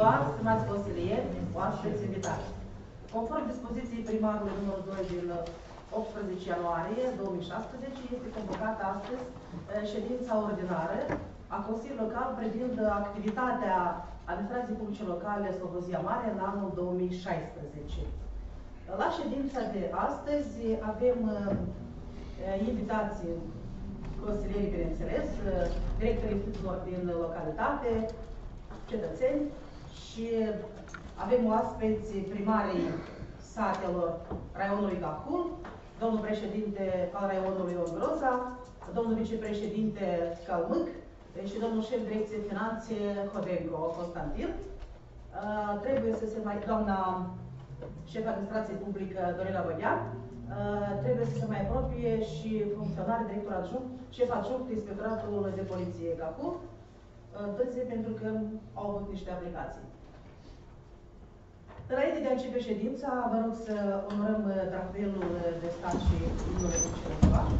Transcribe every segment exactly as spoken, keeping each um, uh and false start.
ziua, stimați consilieri, oaspeți invitați. Conform dispoziției primarului numărul doi din optsprezece ianuarie două mii șaisprezece, este convocată astăzi ședința ordinară a Consiliului Local privind activitatea administrației publice locale Slobozia Mare în anul două mii șaisprezece. La ședința de astăzi avem invitații consilierii, bineînțeles, directorii instituțiilor din localitate, cetățeni și avem oaspeți primarii satelor raionului Gahul, domnul președinte al raionului Ogroza, domnul vicepreședinte Calmâc și domnul șef direcție finanțe Hodenco Constantin. Uh, trebuie să se mai, doamna șef administrație publică Dorina Băghean, uh, trebuie să se mai apropie și funcționare, director adjunct, șef adjunct Inspectoratul de Poliție Gahul, uh, toți pentru că au avut niște aplicații. Înainte de a începe ședința, vă rog să onorăm drapelul de stat și imnul Republicii Moldova.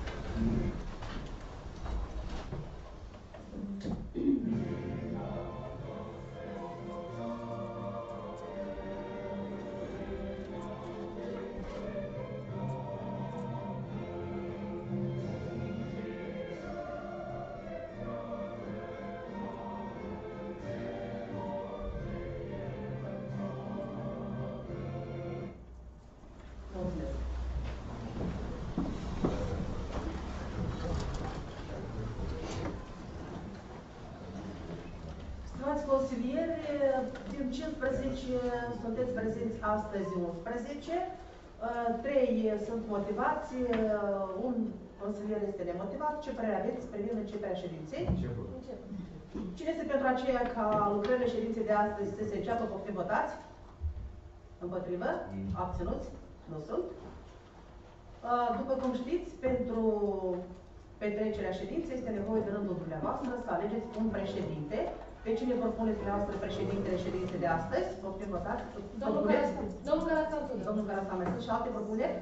Consilieri, din cincisprezece sunteți prezenți astăzi unsprezece, trei sunt motivați, un consilier este nemotivat. Ce părere aveți privind începerea ședinței? Început. Cine este pentru aceea ca lucrările ședinței de astăzi să se înceapă? Poftim, votați? Împotrivă? Abținuți? Nu sunt. După cum știți, pentru petrecerea ședinței este nevoie de rândul dumneavoastră să alegeți un președinte. Pe cine propuneți dumneavoastră președintele ședinței de astăzi? Poftim, votați? Domnul Carastan. Domnul Carastan. Domnul Carastan, mai sunt și alte propuneri?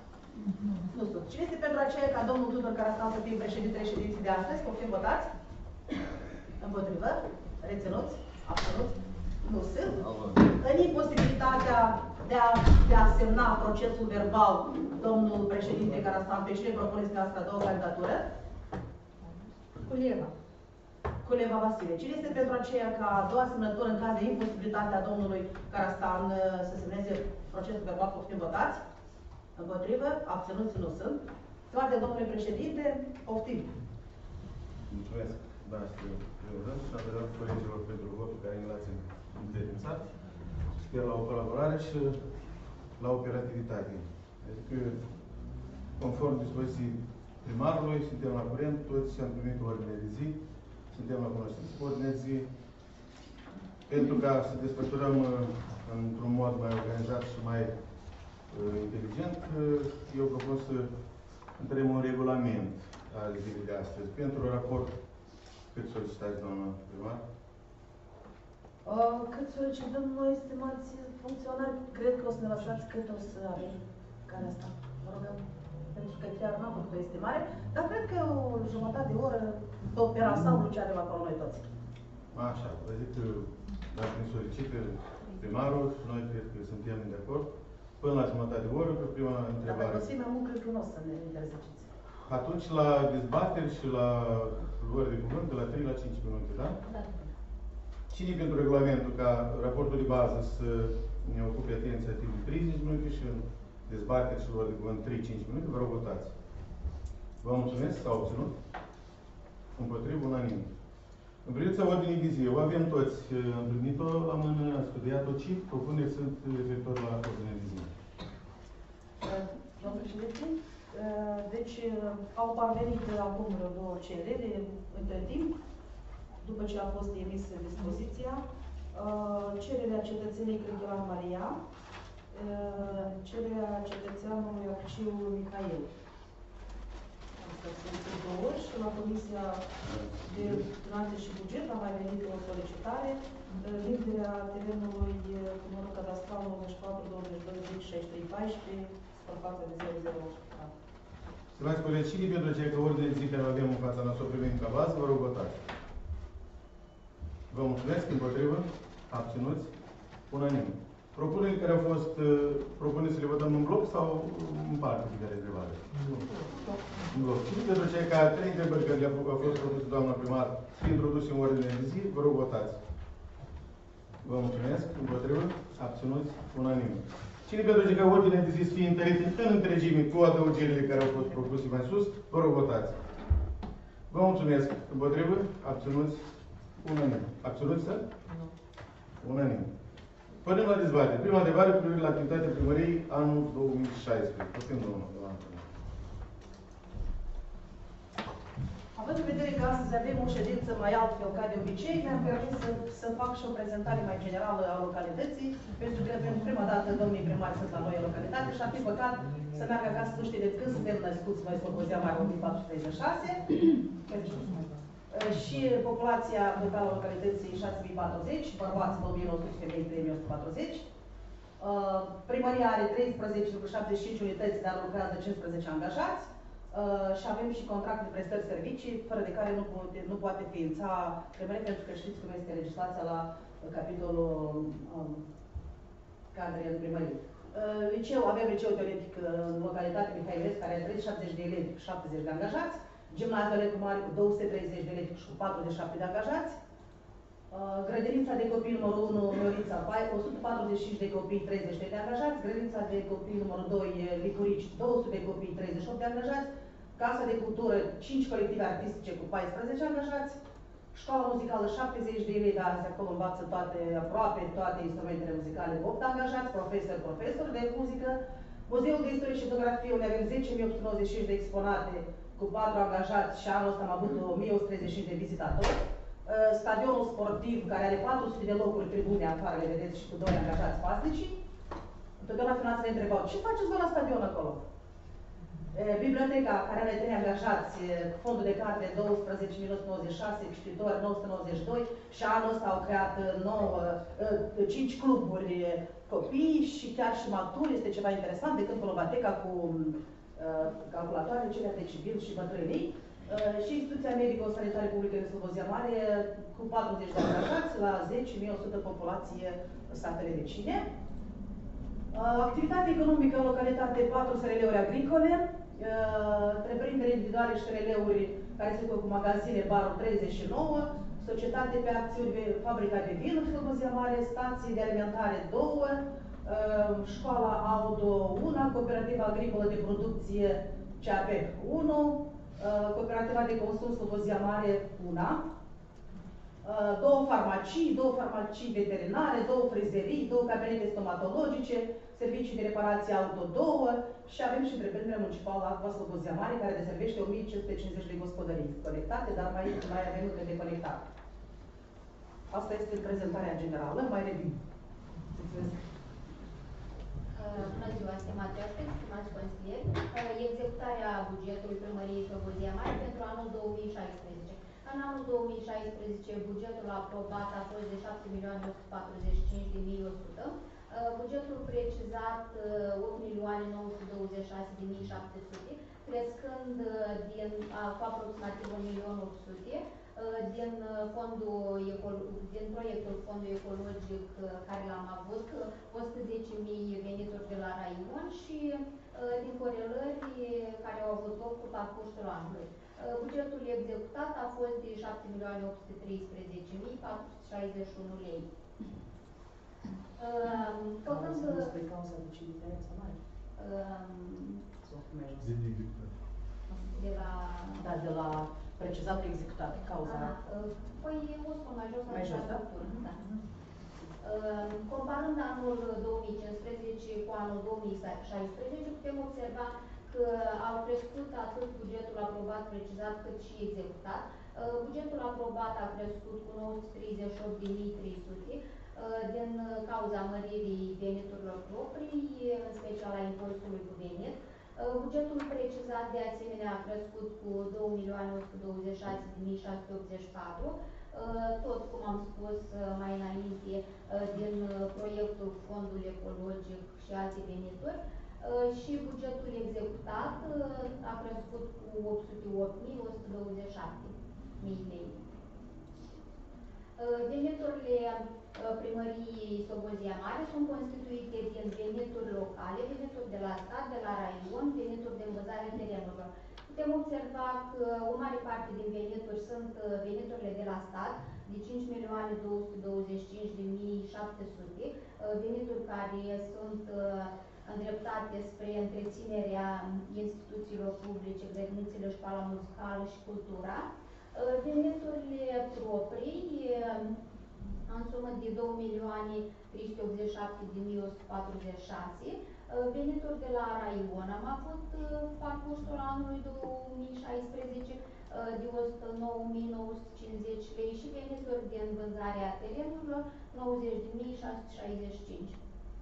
Nu sunt. Cine este pentru aceea ca domnul Tudor Carastan să fie președintele ședinței de astăzi? Poftim, votați? Împotrivă? Reținuți? Absoluți? Nu sunt. În imposibilitatea de a, de a semna procesul verbal, domnul președinte Carastan, pe cine propuneți dumneavoastră a doua candidatură? Culieva. Culeva Vasile. Cine este pentru aceea ca a doua semnătură în caz de imposibilitatea domnului Carastan să semneze procesul verbal? Poftim, votați? Împotrivă? Abținuți? Nu sunt. Stimate domnule președinte, poftim. Mulțumesc. Da, știu. Eu rând și aderat colegilor pentru votul care ne l-ați încredințat. Sper la o colaborare și la operativitate. Adică, conform dispoziției primarului, suntem la curent, toți am primit ordine de zi. Suntem la cunoștință cu ordine zi, pentru ca să desfășurăm într-un mod mai organizat și mai uh, inteligent, uh, eu propun să întărem un regulament al zilei de astăzi. Pentru raport, cât solicitați, doamna primar? Uh, cât solicităm noi, stimați funcționari, cred că o să ne lăsați cât o să avem care asta. Vă rugăm. Pentru că chiar n-am făcut o estimare, dar cred că o jumătate de oră tot pe ansamblu ce avem acolo noi toți. Așa, vă zic că dacă ne solicită primarul, noi cred că suntem de acord, până la jumătate de oră, pe prima întrebare. Dacă prosime mult, cred că nu o să ne interziceți. Atunci, la dezbateri și la luări de cuvânt, de la trei la cinci minute, da? Da. Cine pentru regulamentul ca raportul de bază să ne ocupe atenția timp de treizeci minute și în dezbateri și luări de cuvânt trei cinci minute, vă rog, votați. Vă mulțumesc, s-au obținut. Împotrivă, unanim. În privința ordinii de zi, o avem toți întâlnit-o la mână, am studiat-o. Ce propuneri sunt referitor la ordinea de zi? Domnul președinte, deci au parvenit acum două cereri între timp, după ce a fost emisă dispoziția, cererea cetățenii Crăghilan Maria, cererea cetățeanului Acciu Mihail. Sunt două și la Comisia de Finanțe și Buget a mai venit o solicitare, vinderea terenului cu numărul cadastral nouăzeci și patru douăzeci și doi șaizeci și trei paisprezece, suprafața de zero zero opt. Stimați colegi, cine pentru cei că ordine de zi care avem în fața noastră primim ca bază, vă rog, votați. Vă mulțumesc, împotrivă, Abținuți? Unanim. Propunerile care au fost, uh, propuneți să le votăm în bloc sau în parte fiecare întrebare? În bloc. Și pentru cei care trei întrebări care le-a fost propuse doamna primar, să fie introduse în ordine de zi, vă rog votați. Vă mulțumesc. Împotrivă? Abținuți? Unanim. Cine pentru ca ordinea de zi să fie întărită în întregime cu adăugirile care au fost propuse mai sus, vă rog votați. Vă mulțumesc. Împotrivă? Abținuți? Unanim. Abținuți, să? Nu. Unanim. Punem la dezbatere. Prima întrebare cu privire la activitatea primăriei anul două mii șaisprezece. Poftim, domnul. Având în vedere că astăzi avem o ședință mai altfel ca de obicei, mi-am permis să, să fac și o prezentare mai generală a localității, pentru că pentru prima dată domnii primari sunt la noi în localitate și ar fi păcat să meargă acasă să nu știe de când suntem născuți noi Slobozia Mare o mie patru sute treizeci și șase și populația totală a localității șase mii patruzeci, bărbați două mii nouă sute, femei trei mii o sută patruzeci. Primăria are treisprezece virgulă șaptezeci și cinci unități, dar lucrează cincisprezece angajați. Uh, și avem și contract de prestări servicii, fără de care nu, poate, nu poate ființa primărie, pentru că știți cum este legislația la uh, capitolul um, cadre în primărie. Uh, liceu, avem liceu teoretic uh, în localitatea Mihailescu, care are treizeci și șapte de elevi și șaptezeci de angajați, gimnaziul Lecu Mare cu două sute treizeci de elevi și cu patruzeci și șapte de angajați, uh, grădinița de copii numărul unu, Miorița, o sută patruzeci și cinci de copii, treizeci de angajați, grădinița de copii numărul doi, Licurici, două sute de copii, treizeci și opt de angajați, Casa de Cultură, cinci colective artistice cu paisprezece angajați, Școala muzicală, șaptezeci de elevi, azi acolo învață toate, aproape toate instrumentele muzicale, opt angajați, profesori, profesori de muzică, Muzeul de Istorie și Fotografie, unde avem zece mii opt sute nouăzeci și cinci de exponate cu patru angajați și anul ăsta am avut o mie o sută treizeci și cinci de vizitatori. Stadionul sportiv, care are patru sute de locuri tribune afară, le vedeți, și cu doi angajați pasnici. Întotdeauna finanțele întrebau, ce faceți voi la stadion acolo? Biblioteca, care are trei angajați, fondul de carte douăsprezece mii nouă sute nouăzeci și șase, cititori nouă sute nouăzeci și doi și anul ăsta au creat nouă, cinci cluburi copii și chiar și maturi, este ceva interesant, de când Polobateca cu uh, calculatoare, cele de civil și bătrânii. Uh, și instituția medico-sanitară publică din Slobozia Mare cu patruzeci de angajați la zece mii o sută populație satele vecine. Uh, activitate economică în localitate, patru S R L-uri agricole, uh, întreprinderi individuale și S R L-uri care se ocupă cu magazine, barul treizeci și nouă, societate pe acțiuni, fabrica de vin în Slobozia Mare, stații de alimentare două, uh, școala auto unu, cooperativa agricolă de producție C A P unu, uh, cooperativa de consum Slobozia Mare una, uh, două farmacii, două farmacii veterinare, două frizerii, două cabinete stomatologice, servicii de reparație auto două și avem și întreprinderea municipală Aqua Slobozia Mare, care deservește o mie cinci sute cincizeci de gospodării conectate, dar mai, mai avem încă de conectat. Asta este prezentarea generală, mai revin. Mulțumesc. Bună ziua, stimați oaspeți, stimați consilieri. Executarea bugetului Primăriei Slobozia Mare pentru anul două mii șaisprezece. În anul două mii șaisprezece, bugetul aprobat a fost de șapte milioane o sută patruzeci și cinci de mii o sută. Bugetul precizat opt milioane nouă sute douăzeci și șase de mii șapte sute, crescând din, cu aproximativ un milion opt sute din, fondul, din proiectul Fondul Ecologic care l-am avut, o sută zece mii venituri de la Raion și din corelări care au avut loc cu parcursul anului. Bugetul executat a fost de șapte milioane opt sute treisprezece mii patru sute șaizeci și unu lei. Făcând... Despre cauza de ce diferență mare? De la... Da, de la precizatul executat, cauza... Păi, o spun mai jos, mai jos, da? Da. Comparând anul două mii cincisprezece cu anul două mii șaisprezece, putem observa că au crescut atât bugetul aprobat, precizat, cât și executat. Bugetul aprobat a crescut cu nouă sute treizeci și opt de mii trei sute din cauza măririi veniturilor proprii, în special a impozitului cu venit. Bugetul precizat de asemenea a crescut cu două milioane o sută douăzeci și șase de mii șase sute optzeci și patru, tot cum am spus mai înainte, din proiectul Fondul Ecologic și alte venituri. Și bugetul executat a crescut cu opt sute opt mii o sută douăzeci și șapte lei. Veniturile primăriei Slobozia Mare sunt constituite din venituri locale, venituri de la stat, de la raion, venituri de învățare terenurilor. Putem observa că o mare parte din venituri sunt veniturile de la stat, de cinci milioane două sute douăzeci și cinci de mii șapte sute, venituri care sunt îndreptate spre întreținerea instituțiilor publice, grădinițele, școala muzicală și cultura. Veniturile proprii în sumă de două milioane trei sute optzeci și șapte de mii o sută patruzeci și șase, venituri de la raion am avut parcursul anului două mii șaisprezece de o sută nouă mii nouă sute cincizeci lei și venituri de învățare a terenurilor nouăzeci de mii șase sute șaizeci și cinci.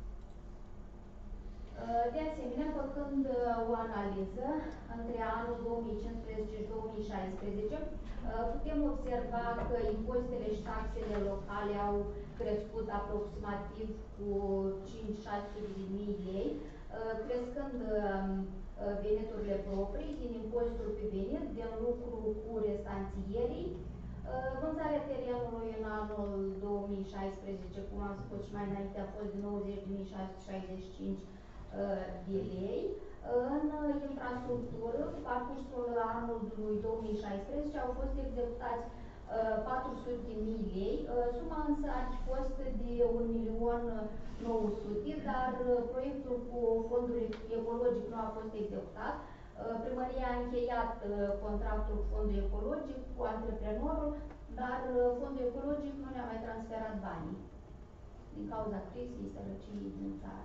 De asemenea, făcând o analiză între anul două mii cincisprezece și două mii șaisprezece, putem observa că impozitele și taxele locale au crescut aproximativ cu cinci șase sute de mii lei, crescând veniturile proprii din impozitul pe venit, din lucru cu restanțierii. Vânzarea terenului în anul două mii șaisprezece, cum am spus și mai înainte, a fost de nouăzeci de mii șase sute șaizeci și cinci de lei. În infrastructură, pe parcursul anului două mii șaisprezece au fost executați patru sute de mii lei, suma însă ar fi fost de un milion nouă sute, dar proiectul cu fondul ecologic nu a fost executat. Primăria a încheiat contractul cu fondul ecologic cu antreprenorul, dar fondul ecologic nu ne-a mai transferat banii din cauza crizei, sărăciei din țară.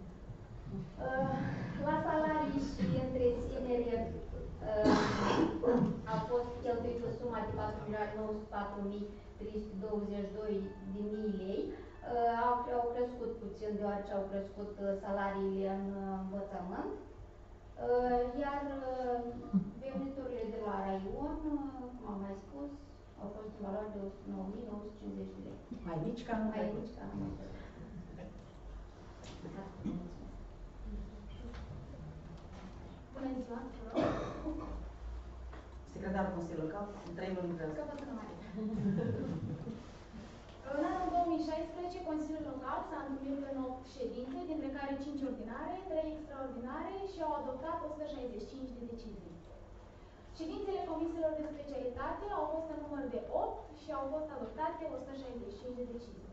La salarii și întreținere a fost cheltuită suma de patru milioane nouă sute patru mii trei sute douăzeci și doi de mii lei. Au, au crescut puțin deoarece au crescut salariile în învățământ. Iar veniturile de la raion, cum am mai spus, au fost în valoare de o sută nouă mii nouă sute cincizeci de lei. Mai mici ca anul Mai mici ca anul trecut. Bună ziua, vă rog. Secretarul Consiliului Local, în trei luni vreau. Căpătână mare. În anul două mii șaisprezece, Consiliul Local s-a întâlnit în opt ședințe, dintre care cinci ordinare, trei extraordinare și au adoptat o sută șaizeci și cinci de decizii. Ședințele comisiilor de specialitate au fost în număr de opt și au fost adoptate o sută șaizeci și cinci de decizii.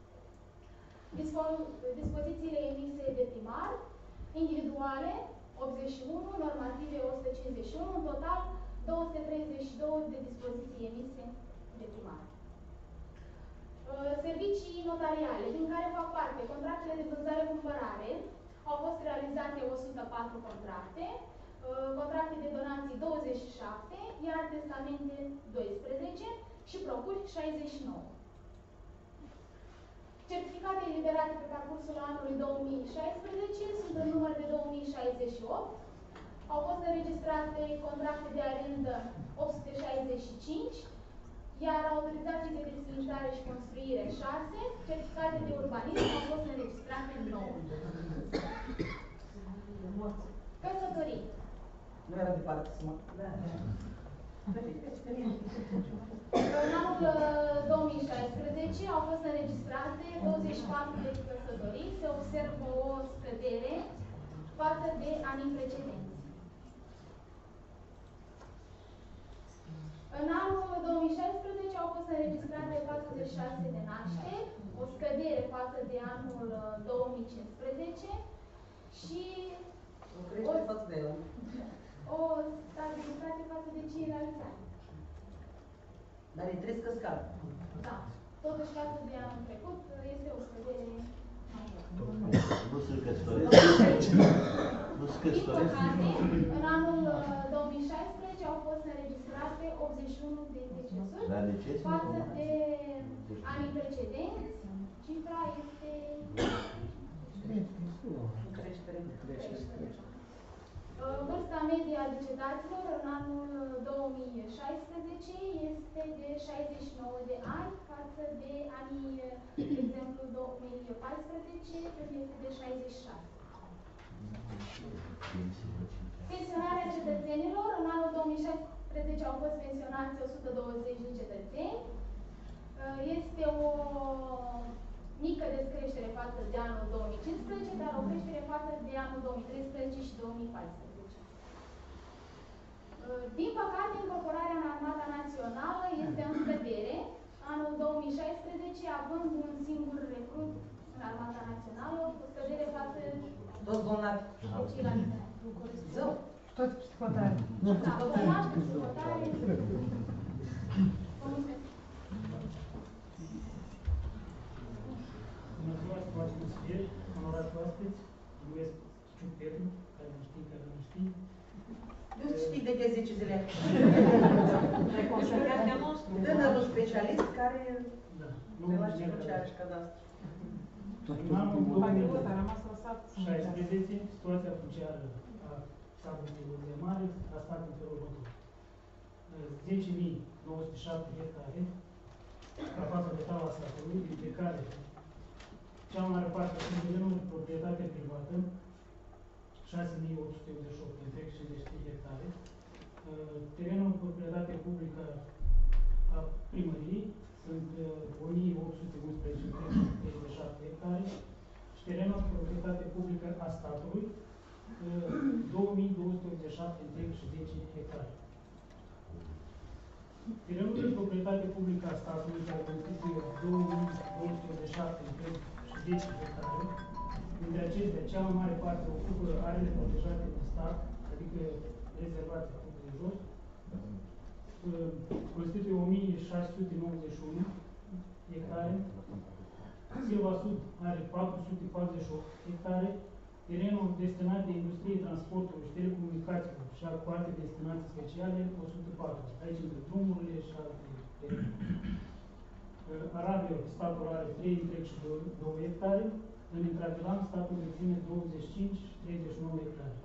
Dispozițiile emise de primar, individuale, optzeci și unu, normative o sută cincizeci și unu, în total două sute treizeci și două de dispoziții emise de primar. Servicii notariale, din care fac parte contractele de vânzare-cumpărare, au fost realizate o sută patru contracte, contracte de donații douăzeci și șapte, iar testamente doisprezece și procuri șaizeci și nouă. Certificate eliberate pe parcursul anului două mii șaisprezece sunt în număr de două mii șaizeci și opt. Au fost înregistrate contracte de arendă opt sute șaizeci și cinci, iar autorizații de desfințare și construire șase, certificate de urbanism au fost înregistrate nouă. Căsătorii. Nu era departe să mă... Da. În anul două mii șaisprezece au fost înregistrate douăzeci și patru de căsătorii, se observă o scădere față de anii precedenți. În anul două mii șaisprezece au fost înregistrate patruzeci și șase de nașteri, o scădere față de anul două mii cincisprezece și O creștere față de el. o stabilitate față de cei realizați. Dar e trist că scad. Da. Totuși, față de anul trecut, este o scădere majoră. Nu sunt căsătoresc. Nu sunt Din căsătoresc. păcate, în anul două mii șaisprezece au fost înregistrate optzeci și unu de decesuri. Dar de ce? Față de anii precedenți, cifra este Creștere. creștere. Vârsta medie a decedaților în anul două mii șaisprezece este de șaizeci și nouă de ani, față de anii, de exemplu, două mii paisprezece, când este de șaizeci și șase. Pensionarea cetățenilor, în anul două mii șaisprezece au fost pensionați o sută douăzeci de cetățeni, Este o mică descreștere față de anul două mii cincisprezece, dar o creștere față de anul două mii treisprezece și două mii paisprezece. Din păcate, incorporarea în Armata Națională este în scădere, anul două mii șaisprezece având un singur recrut în Armata Națională, o scădere față Toți bolnavi. de ceilalți. Zău. Toți psihotari. Da, bolnavi, psihotari. Vă mulțumesc. Bună ziua, stimați consilieri, onorați oaspeți, numesc Ciuc Petru, care nu știi, care nu știi. Nu știi de ce zece zile. Responsabilitatea noastră. Tânărul specialist care Da, relații nu sociale și cadastru. În anul două mii Patriot a rămas lăsat. șaisprezece, situația funciară a satului de Lozia Mare a stat în felul următor. zece mii nouă sute șapte hectare, suprafața totală a satului, dintre care cea mai mare parte sunt terenuri de proprietate privată, șase mii opt sute optzeci și opt întreg cincizeci și trei hectare, terenul de proprietate publică a primăriei sunt o mie opt sute unsprezece întreg treizeci și șapte hectare și terenul de proprietate publică a statului două mii două sute optzeci și șapte întreg și zece hectare. Terenul de proprietate publică a statului care constituie două mii două sute optzeci și șapte întreg și zece hectare. Dintre acestea, cea mai mare parte ocupă arele protejate de stat, adică rezervația de jos, constituie o mie șase sute nouăzeci și unu hectare. Silva Sud are patru sute patruzeci și opt hectare. Terenul destinat de industrie, transportului și telecomunicațiilor și alte alte destinații speciale, o sută patru. Aici între drumurile și alte terenuri. Arabia, statul are trei întreg și două hectare. În Intravilan, statul deține douăzeci și cinci și treizeci și nouă hectare.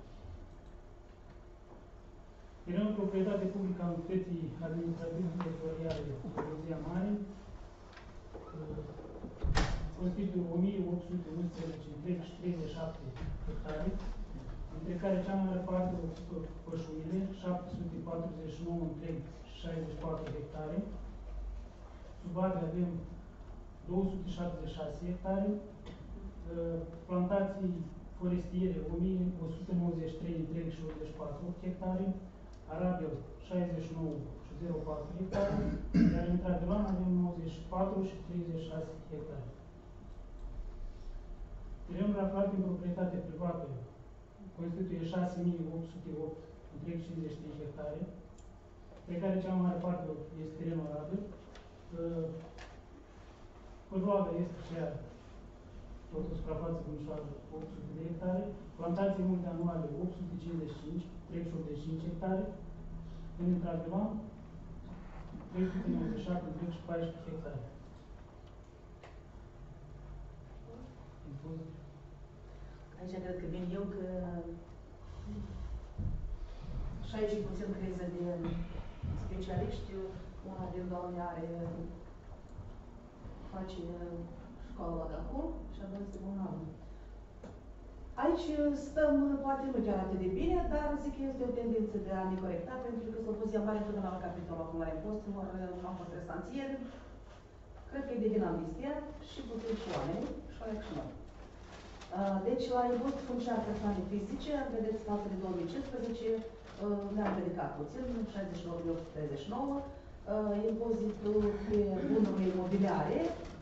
Terenul proprietate publică a unității administrativ-teritoriale Lozia Mare constituie o mie opt sute unsprezece întreg și treizeci și șapte hectare, dintre care cea mai mare parte ocupă pășunile, șapte sute patruzeci și nouă întreg și șaizeci și patru hectare. Sub Adria avem două sute șaptezeci și șase hectare, plantații forestiere o mie o sută nouăzeci și trei întreg și optzeci și patru hectare, Arabel șaizeci și nouă și zero patru hectare, iar în Travilan avem nouăzeci și patru și treizeci și șase hectare. Terenul aflat în proprietate privată constituie șase mii opt sute opt întreg cincizeci și trei hectare, pe care cea mai mare parte este terenul Arabel. Păjoada este și ea tot o suprafață bunișoară opt sute de hectare, plantații multe anuale opt sute cincizeci și cinci, trei sute optzeci și cinci hectare, în Intravilan trei sute nouăzeci și șapte, trei și paisprezece hectare. Aici cred că vin eu că și aici e puțin criză de specialiști. Una din doamne are face școala de acum și a doua este bolnavă. Aici stăm, poate nu chiar atât de bine, dar zic că este o tendință de a ne corecta, pentru că Slobozia Mare întotdeauna la capitolul acumularea impoziților au fost restanțieri. Cred că e de vina amnistia și puțin și oameni, și oameni și noi. Deci, la impozit funciar persoane fizice, vedeți față de două mii cincisprezece, ne-am ridicat puțin, șaizeci și nouă mii opt sute treizeci și nouă, impozitul pe bunurile imobiliare,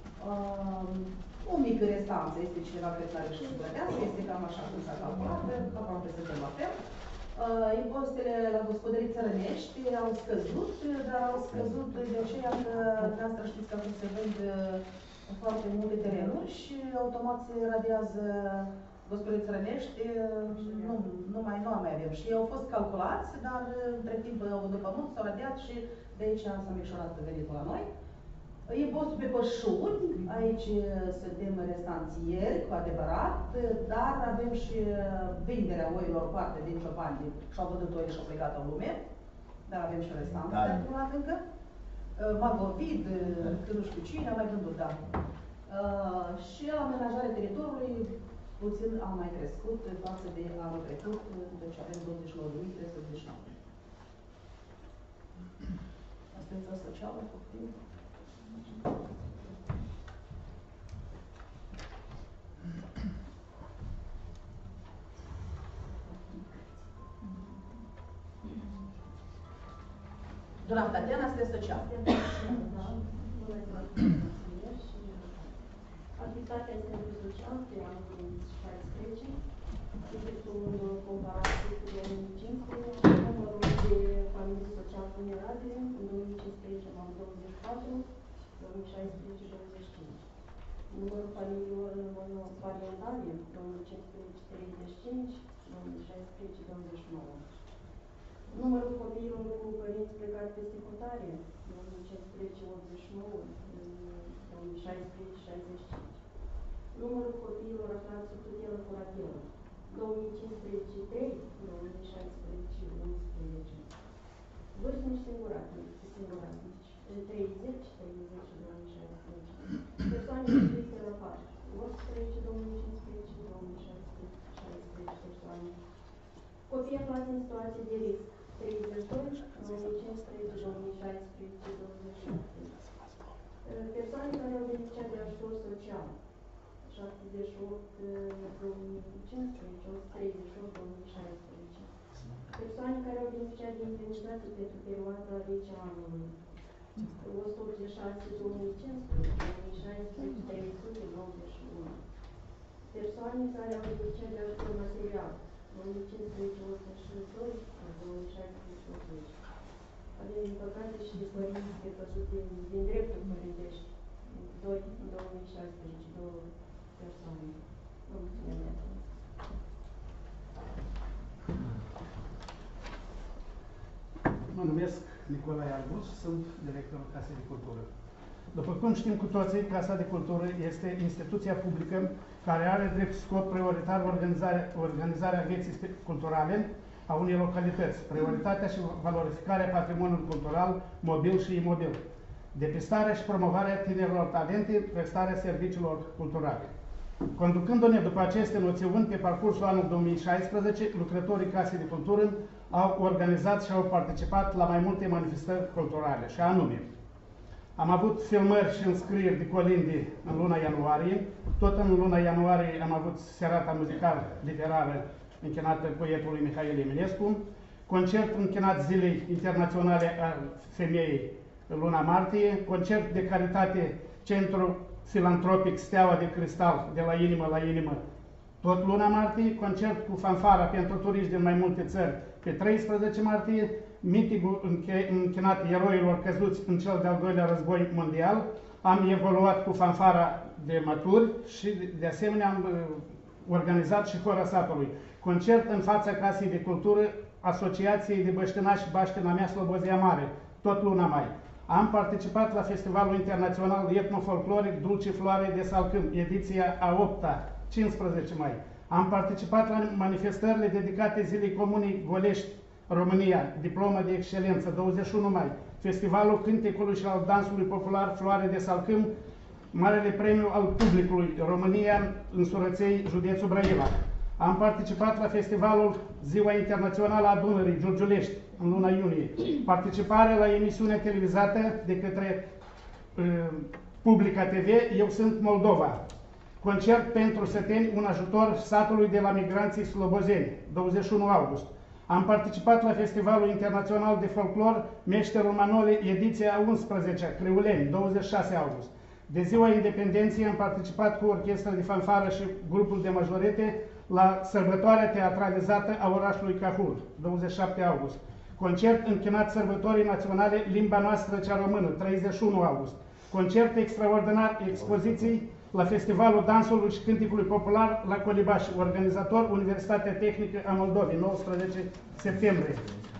o mică restanță, este cineva care are și să plătească, este cam așa cum s-a calculat, aproape suntem la fel. Impozitele la gospodării țărănești au scăzut, dar au scăzut de aceea că dumneavoastră știți că acum se vând foarte multe terenuri și automat se radiază gospodării țărănești, nu, nu, mai, nu mai avem. Și au fost calculați, dar între timp, după mult, s-au radiat și de aici s-a micșorat venitul la noi. Impostul pe pășuni, aici suntem restanțieri, cu adevărat, dar avem și vinderea oilor parte din ciobani și-au vândut oile și-au plecat în lume, dar avem și restanță de acumulat încă. Magovid, că nu știu cine, a mai vândut, da. Uh, și amenajarea teritoriului puțin a mai crescut față de anul trecut, deci avem douăzeci și nouă de mii trei sute optzeci și nouă. Asistența socială, poftim. Doamna Tatiana, sunteți social. Activitatea este în social pe anul două mii șaisprezece, efectul în comparație cu două mii cincisprezece, numărul de familii social vulnerabile, în două mii cincisprezece am douăzeci și patru, două mii șaisprezece douăzeci și cinci. Numărul familiilor parentale, două mii cincisprezece treizeci și cinci, două mii șaisprezece douăzeci și nouă. Numărul copiilor cu părinți plecați peste hotare, două mii cincisprezece optzeci și nouă, două mii șaisprezece șaizeci și cinci. Numărul copiilor aflați sub tutelă curatelă, două mii cincisprezece trei, două mii șaisprezece unsprezece. Vârstnici singuratici, singuratici, treizeci, treizeci, două mii șaisprezece. Persoane înscrise la pași, optsprezece, două mii cincisprezece, două mii șaisprezece, șaisprezece persoane. Copii aflați în situație de risc, treizeci și doi, două mii cincisprezece, două mii șaisprezece, douăzeci și șapte. Persoane care au beneficiat de ajutor social, șaptezeci și opt, două mii cincisprezece, o sută treizeci și opt, două mii șaisprezece. Persoane care au beneficiat de indemnizații pentru perioada zece anului, o sută optzeci și șase, două mii cincisprezece, două mii șaisprezece, trei sute nouăzeci și unu. Persoane care au beneficiat de ajutor material, două mii cincisprezece, o sută și doi, două mii șaisprezece, optzeci. Avem, din păcate, și părinți de căzut din, din dreptul părintești, doi, în două mii șaisprezece, două persoane. Vă mulțumesc. Mă numesc Nicolae Arbus, sunt directorul Casei de Cultură. După cum știm cu toții, Casa de Cultură este instituția publică care are drept scop prioritar organizarea, organizarea vieții culturale a unei localități, prioritatea și valorificarea patrimoniului cultural, mobil și imobil, depistarea și promovarea tinerilor talente, prestarea serviciilor culturale. Conducându-ne după aceste noțiuni, pe parcursul anului două mii șaisprezece, lucrătorii Casei de Cultură au organizat și au participat la mai multe manifestări culturale, și anume, am avut filmări și înscrieri de colinde în luna ianuarie, tot în luna ianuarie am avut serata muzical-literară închinată poetului Mihail Eminescu, concert închinat Zilei Internaționale a Femeii în luna martie, concert de caritate Centru Filantropic Steaua de Cristal de la inimă la inimă, tot luna martie, concert cu fanfara pentru turiști din mai multe țări pe treisprezece martie, mitingul închinat eroilor căzuți în cel de-al doilea război mondial, am evoluat cu fanfara de maturi și de asemenea am organizat și Hora Satului. Concert în fața Casei de Cultură Asociației de Băștinași Baștina Mea Slobozia Mare, tot luna mai. Am participat la Festivalul Internațional Etnofolcloric Dulce Floare de Salcâm, ediția a opta, cincisprezece mai. Am participat la manifestările dedicate Zilei Comunei Golești, România, diplomă de excelență, douăzeci și unu mai. Festivalul Cântecului și al Dansului Popular Floare de Salcâm, Marele Premiu al Publicului, România, în Surăței, județul Brăila. Am participat la Festivalul Ziua Internațională a Dunării, Giurgiulești, în luna iunie. Participare la emisiunea televizată de către uh, Publica T V, Eu sunt Moldova. Concert pentru săteni, un ajutor satului de la migranții slobozeni, douăzeci și unu august. Am participat la Festivalul Internațional de Folclor Meșterul Manole, ediția a unsprezecea, Criuleni, douăzeci și șase august. De Ziua Independenței am participat cu orchestra de fanfară și grupul de majorete la sărbătoarea teatralizată a orașului Cahul, douăzeci și șapte august. Concert închinat sărbătorii naționale Limba Noastră Cea Română, treizeci și unu august. Concert extraordinar, expoziții la Festivalul Dansului și Cânticului Popular la Colibaș, organizator Universitatea Tehnică a Moldovei, nouăsprezece septembrie.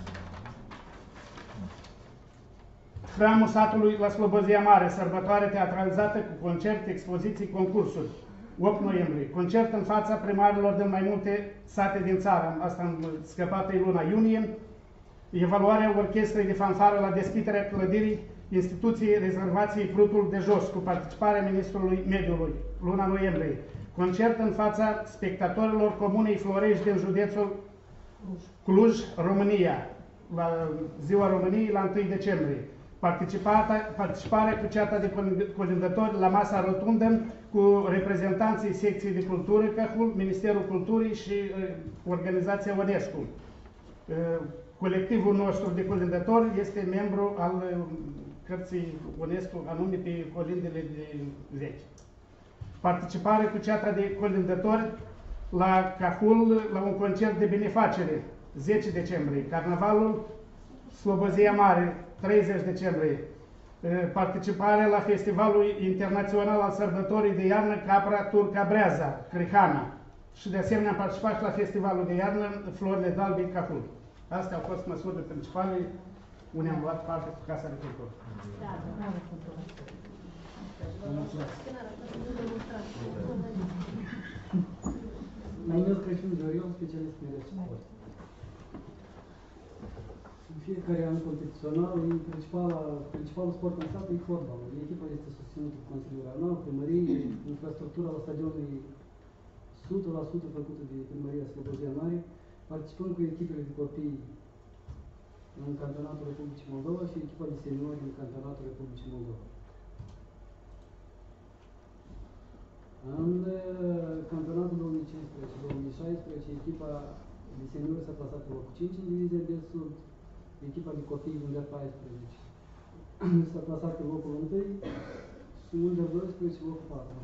Hramul Satului la Slobozia Mare, sărbătoare teatralizată cu concert, expoziții, concursuri, opt noiembrie. Concert în fața primarilor din mai multe sate din țară, asta am scăpat în luna iunie. Evaluarea orchestrei de fanfară la deschiderea clădirii instituției rezervației Prutul de Jos, cu participarea Ministrului Mediului, luna noiembrie. Concert în fața spectatorilor Comunei Florești din județul Cluj, România, la Ziua României, la întâi decembrie. Participarea cu ceata de colindători la masa rotundă cu reprezentanții secției de cultură Cahul, Ministerul Culturii și uh, organizația UNESCO. Uh, colectivul nostru de colindători este membru al uh, cărții UNESCO anume pe colindele de vechi. Participare cu ceata de colindători la Cahul la un concert de benefacere, zece decembrie, Carnavalul Slobozia Mare, treizeci decembrie, participare la Festivalul Internațional al Sărbătorii de Iarnă Capra Turca Breaza, Crihana, și de asemenea am participat și la Festivalul de Iarnă Florile d'Albi Cahul. Astea au fost măsurile principale unde am luat parte cu Casa de Cultură. Mă numesc Crăciun Viorion, specialist în sport. În fiecare an competițional, principalul sport în sat e fotbalul. Echipa este susținută cu Consiliul Regional, primărie, infrastructura la stadionul e o sută la sută făcută de primăria Slobozia Mare, participând cu echipele de copii în Campionatul Republicii Moldova și echipa de seniori în Campionatul Republicii Moldova. În campionatul două mii cincisprezece două mii șaisprezece, echipa de seniori s-a plasat pe locul cinci în divizia de sud, echipa de copii under paisprezece s-a plasat pe locul unu și under doisprezece locul patru.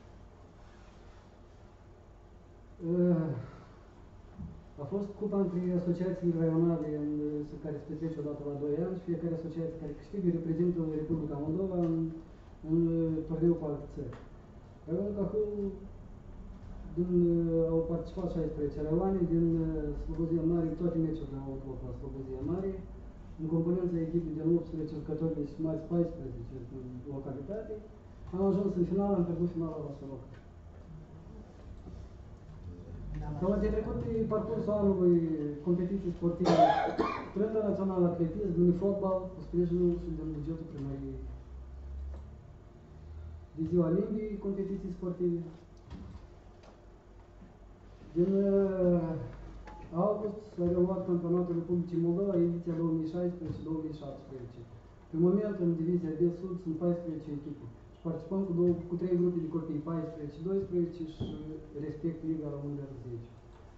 A fost cupa între asociațiile raionale în, care se petrece odată la doi ani și fiecare asociație care câștigă reprezintă Republica Moldova în, în torneul cu alte țări. Raionul Cahul din, au participat șaisprezece raioane, din Slobozia Mare, toate meciurile au avut loc la Slobozia Mare. În componența echipei de optsprezece jucători de sumați paisprezece în localitate, am ajuns în final, am pierdut finala la Soroc. Sau de trecut pe parcursul anului competiții sportive, Trenta Națională Atletism, mini-fotbal, cu sprijinul și din bugetul primăriei. De ziua limbii, competiții sportive. Din uh, august s-a reluat Campionatul Republicii Moldova, ediția două mii șaisprezece două mii șaptesprezece. Pe moment, în divizia de sud, sunt paisprezece echipe. Participăm cu, două, cu trei grupe de copii, paisprezece doisprezece și respect Liga la under zece.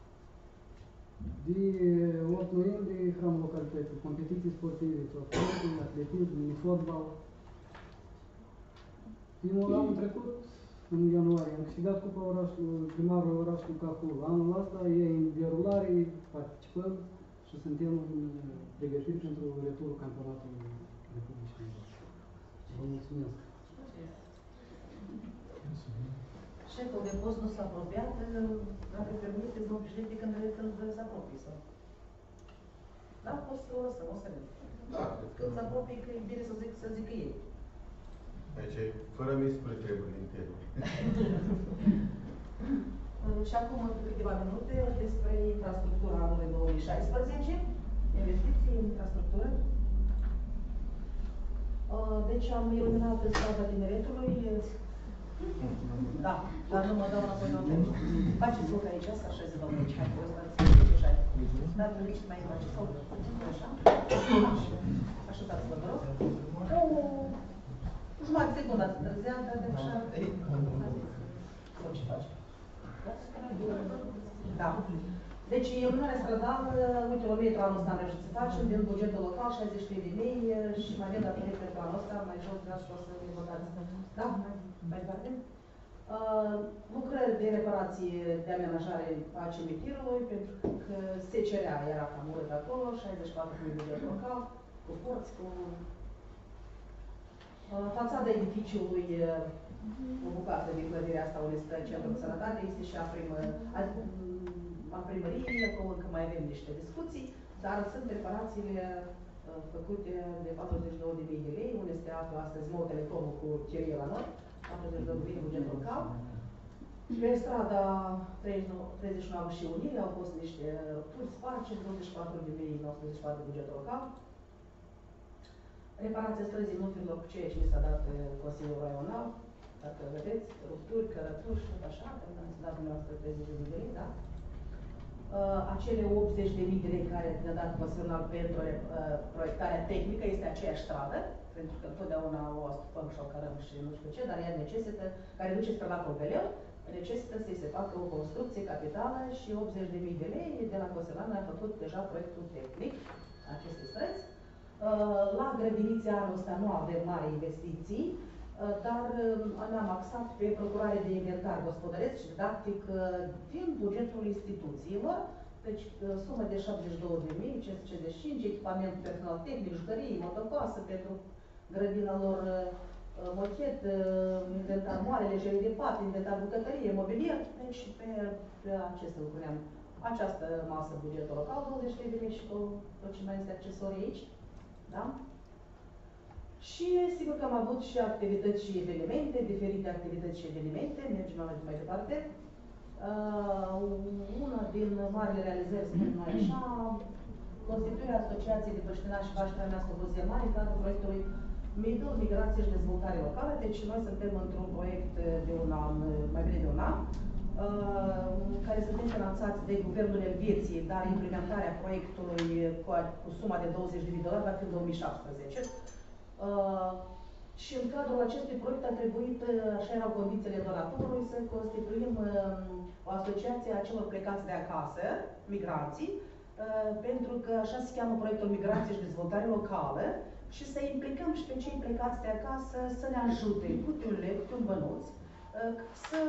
De opt noiembrie, Hramul Localității, competiții sportive, trofeuri, atletism, mini-fotbal. Primul anul trecut, în ianuarie, am câștigat cupa orașului, primarul orașului Cahul. Anul ăsta e în derulare, participăm și suntem în pregătiri pentru returul campionatului Republicii Moldova. Vă mulțumesc! Șeful de post nu s-a apropiat, dacă permiteți, domnul președinte, când, când se apropie sau? Da, o să o lăsăm, o să vedem. Da, când se apropie, că e bine să zic, să zică ei. Aici, fără mi spune trebuie intern. Și acum, în câteva minute, despre infrastructura anului două mii șaisprezece, investiții în infrastructură. Deci am iluminat strada Tineretului. Da, dar nu mă dau înapoi la temă. Faceți loc aici, să așeze, domnule, aici, hai, eu stați așa. Dar vă ziceți mai face sau așa. Așteptați-vă, vă rog. O jumătate de secundă ați întârziat, dar de așa. Sau ce faci? Da. Deci, iluminarea stradală, uite, un metru anul ăsta am reușit să facem, din bugetul local, șaizeci de mii și mai avem datorită pentru anul ăsta, mai jos, vreau și o să ne votați. Da? Mai departe? Uh, lucrări de reparație de amenajare a cimitirului, pentru că se cerea, era cam urât acolo, șaizeci și patru de mii buget local, cu porți, cu uh, fațada edificiului, uh, o bucată din clădirea asta unde stă Centrul de Sănătate, este și a, primă, a, a primăriei, acolo încă mai avem niște discuții, dar sunt reparațiile uh, făcute de patruzeci și două de mii de lei, unde se află astăzi nou telecomul cu chirie la noi, patruzeci și două de mii buget local. Pe strada treizeci și nouă și Unire au fost niște rupturi, spargeri, douăzeci și patru de mii nouă sute douăzeci și patru de buget local. Reparația străzii nu fiind cu ceea ce mi s-a dat Consiliul Raional, dacă vedeți, rupturi, cărături și tot așa, că mi-ați dat dumneavoastră treizeci de mii de lei, da? Uh, acele optzeci de mii de lei care ne-a dat Consiliul Raional pentru uh, proiectarea tehnică este aceeași stradă, pentru că întotdeauna o astupăm și o cărăm și nu știu ce, dar ea necesită, care duce spre la Coveleu, necesită să-i se facă o construcție capitală și optzeci de mii de lei de la Coselan a făcut deja proiectul tehnic acestei străzi. La grădinițe anul ăsta nu avem mari investiții, dar ne-am axat pe procurare de inventar gospodăresc și didactic din bugetul instituțiilor, deci sumă de șaptezeci și două de mii cinci sute cincizeci și cinci, echipament personal tehnic, jucării, motocoasă pentru grădina lor, mochet, inventar moale, legere de pat, inventar bucătărie, mobilier, deci pe, pe aceste lucruri am această masă bugetul local, douăzeci de mii și tot ce mai este accesorii aici, da? Și sigur că am avut și activități și evenimente, diferite activități și evenimente, mergem mai departe. Uh, una din marile realizări, spunem noi așa, constituirea Asociației de Băștinași și Baștrea mea Slobozia Mare în cadrul proiectului Middle, Migrație și Dezvoltare Locală. Deci noi suntem într-un proiect de un an, mai bine de un an, uh, care suntem finanțați de Guvernul Elveției, dar implementarea proiectului cu, cu suma de douăzeci de mii de dolari va fi în două mii șaptesprezece. Uh, și în cadrul acestui proiect a trebuit, așa erau condițiile donatorului, să constituim uh, o asociație a celor plecați de acasă, migranții, uh, pentru că așa se cheamă proiectul Migrație și Dezvoltare Locală, și să implicăm și pe cei plecați de acasă să ne ajute cu un leu, cu un bănuț, uh, să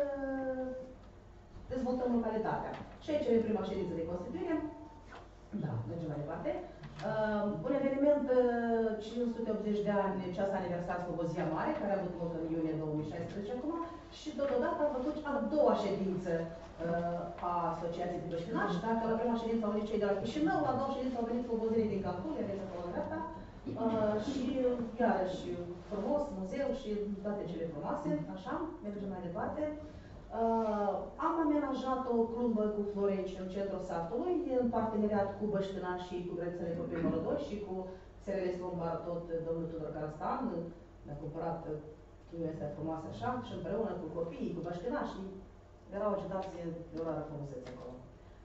dezvoltăm localitatea. Și aici e prima ședință de constituire. Da, mergem mai departe. Uh, un eveniment uh, cinci sute optzeci de ani, ceas aniversar Slobozia Mare, care a avut loc în iunie două mii șaisprezece acum, și totodată am făcut a doua ședință uh, a Asociației de Băștinași. Dacă la prima ședință au venit cei de la Chișinău, la a doua ședință au venit slobozenii din Cancun, le aveți acolo în dreapta, uh, și iarăși frumos, muzeu și toate cele frumoase, așa, mergem mai departe. Uh, am amenajat o clumbă cu flori aici în centrul satului, în parteneriat cu Băștinași și cu Grădinițele Copii numărul doi și cu S R L Slombar, tot domnul Tudor Carastan, ne-a cumpărat chestiunea astea frumoase așa, și împreună cu copiii, cu Băștinașii, era o agitație de o rară frumusețe acolo.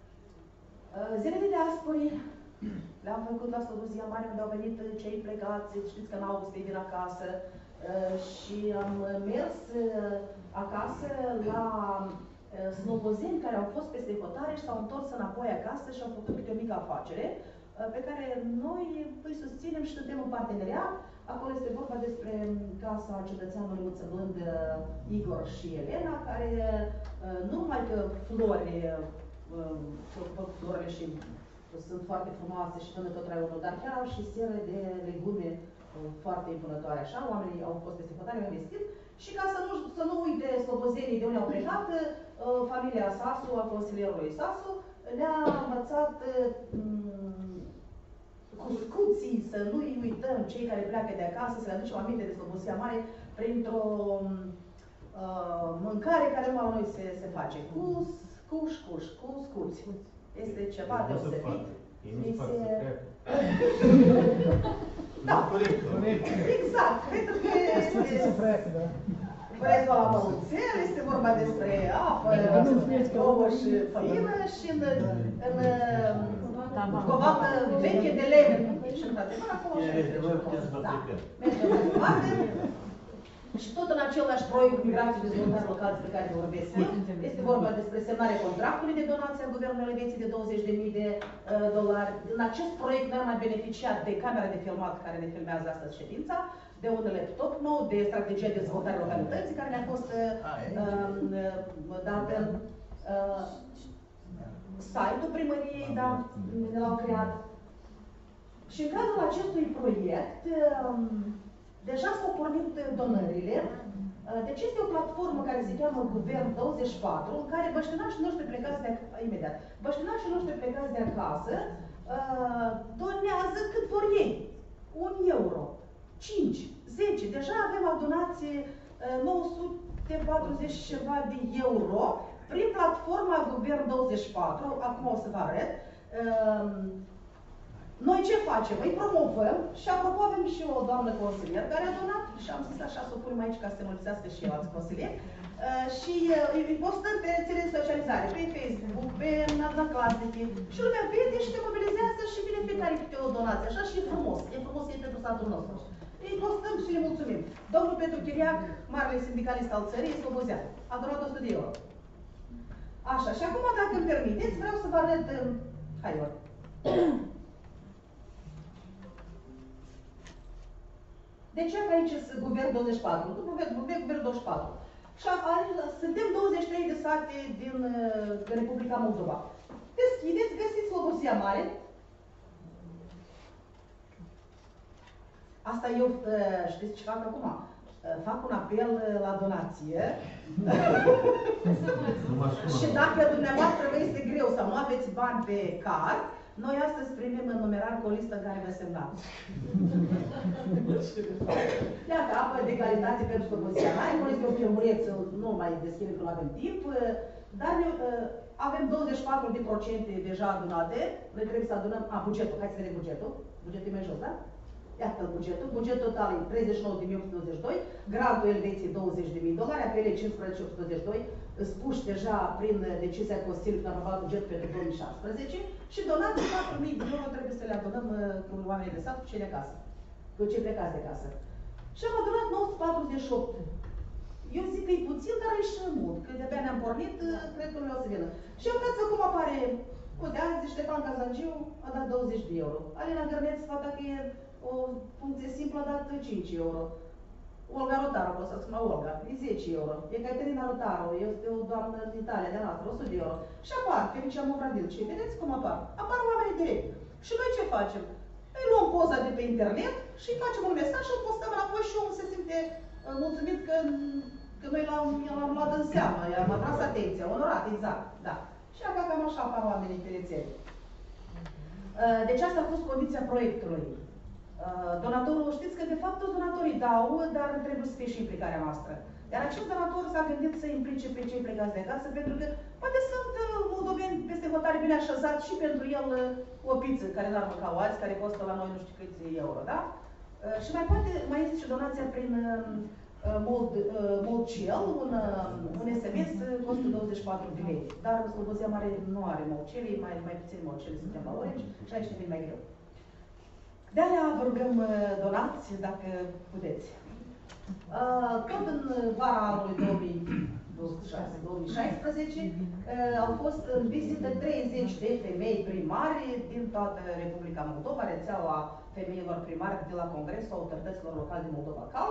Uh, zilele de astăzi le-am făcut la Slobozia Mare, unde au venit cei plecați, știți că în august ei vin acasă, uh, și am mers uh, acasă la uh, slobozeni care au fost peste hotare și s-au întors înapoi acasă și au făcut câte o mică afacere uh, pe care noi îi susținem și suntem în parteneriat. Acolo este vorba despre casa cetățeanului Muțămând uh, Igor și Elena, care uh, nu numai că flori, uh, florile și sunt foarte frumoase și până tot raiul, dar chiar au și seră de legume uh, foarte impunătoare așa. Oamenii au fost peste hotare, au investit. Și ca să nu, să nu uite slobozenii de unde au plecat, uh, familia Sasu, a consilierului Sasu, le-a învățat uh, cu scuții să nu-i uităm cei care pleacă de acasă, să le aducem aminte de Slobozia Mare printr-o uh, mâncare care numai la noi se, se face. Cu cuș, cuș, cu scuți. Este ceva deosebit. Da, exact. Pentru că este prețul la măruțel, este vorba despre apă, ouă și făină și în, în, în covată veche de lemn. Și într-adevăr acolo și este. Da, mergem mai departe. Și tot în același proiect Migrație și Dezvoltare Locală despre care vorbesc eu, este vorba despre semnarea contractului de donație a Guvernului Elveției de douăzeci de mii de uh, dolari. În acest proiect noi am mai beneficiat de camera de filmat care ne filmează astăzi ședința, de un laptop nou, de strategia de dezvoltare localității care ne-a fost uh, uh, dată, uh, site-ul primăriei, da, ne l-au creat. Și în cadrul acestui proiect, uh, deja s-au pornit donările. Deci este o platformă care se cheamă Guvern douăzeci și patru, în care băștinașii noștri plecați de acasă, imediat, băștinașii noștri plecați de acasă donează cât vor ei. Un euro, cinci, zece, deja avem adunație nouă sute patruzeci și ceva de euro prin platforma Guvern douăzeci și patru, acum o să vă arăt. Noi ce facem? Îi promovăm și apropo avem și o doamnă consilier care a donat și am zis așa să o punem aici ca să se mulțească și eu alți consilieri uh, și uh, îi postăm pe rețele de socializare, pe Facebook, pe Nada Clasice și lumea vede și te mobilizează și vine fiecare câte o donație, așa și e frumos, e frumos, e pentru satul nostru. Îi postăm și le mulțumim. Domnul Petru Chiriac, marele sindicalist al țării, slobozean, a donat o sută de euro. Așa, și acum, dacă îmi permiteți, vreau să vă arăt... Hai, Ion. De ce că aici sunt Guvern douăzeci și patru? Guvern, guvern, guvern douăzeci și patru. Și aici suntem douăzeci și trei de sate din uh, Republica Moldova. Deschideți, găsiți Slobozia Mare. Asta eu, uh, știți ce fac acum? Uh, fac un apel uh, la donație. Și dacă dumneavoastră vă este greu sau nu aveți bani pe card, noi astăzi primim în numerar cu o listă în care vă semnați. Iată, apă de calitate pentru Slobozia Mare, nu este un filmuleț, nu mai deschidem că nu avem timp, dar ne, avem douăzeci și patru de procente deja adunate, noi trebuie să adunăm, a, bugetul, hai să vedem bugetul, bugetul e mai jos, da? Iată bugetul, bugetul total e treizeci și nouă de mii opt sute douăzeci și doi, grantul Elveției douăzeci de mii dolari, apele cincisprezece mii opt sute douăzeci și doi, spuși deja prin decizia Consiliului care a aprobat bugetul pentru două mii șaptesprezece și donații patru mii de euro trebuie să le adunăm cu oamenii de sat, cu cei de casă, cu cei plecați de casă. Și am adunat nouă sute patruzeci și opt. Eu zic că e puțin, dar e și mult, că de-abia ne-am pornit, cred că nu o să vină. Și uitați cum apare, uite, azi Ștefan Cazanciu a dat douăzeci de euro, Alina Gărneț, fata că e o funcție simplă, a dat cinci euro. Olga Rotaru, o să spun Olga, e zece euro. Ecaterina Rotaru, este o doamnă din Italia, de noastră, o sută de euro. Și apar Felicia Movradilci. Vedeți cum apar? Apar oamenii direct. Și noi ce facem? Îi luăm poza de pe internet și îi facem un mesaj și îl postăm înapoi și omul se simte uh, mulțumit că, că noi l-am luat în seamă, i-am atras atenția, onorat, exact, da. Și acum cam așa apar oamenii pe rețele. Uh, deci asta a fost condiția proiectului. Uh, donatorul, știți că de fapt toți donatorii dau, dar trebuie să fie și implicarea noastră. Iar acest donator s-a gândit să implice pe cei plecați de acasă, pentru că poate sunt uh, moldoveni peste hotare bine așezați și pentru el uh, o pizza care n-ar mânca azi, care costă la noi nu știu câți euro, da? Uh, și mai poate, mai este și donația prin uh, Mold, uh, Moldcel, un, uh, un S M S uh, costă douăzeci și patru de lei. Dar Slobozia Mare nu are Moldcel, mai, mai puțin Moldcel, suntem la Orange și aici devine mai greu. De-aia vă rugăm donați, dacă puteți. Tot în vara anului două mii douăzeci și șase două mii șaisprezece au fost în vizită treizeci de femei primari din toată Republica Moldova, rețeaua femeilor primari de la Congresul Autorităților Locale din Moldova Cal,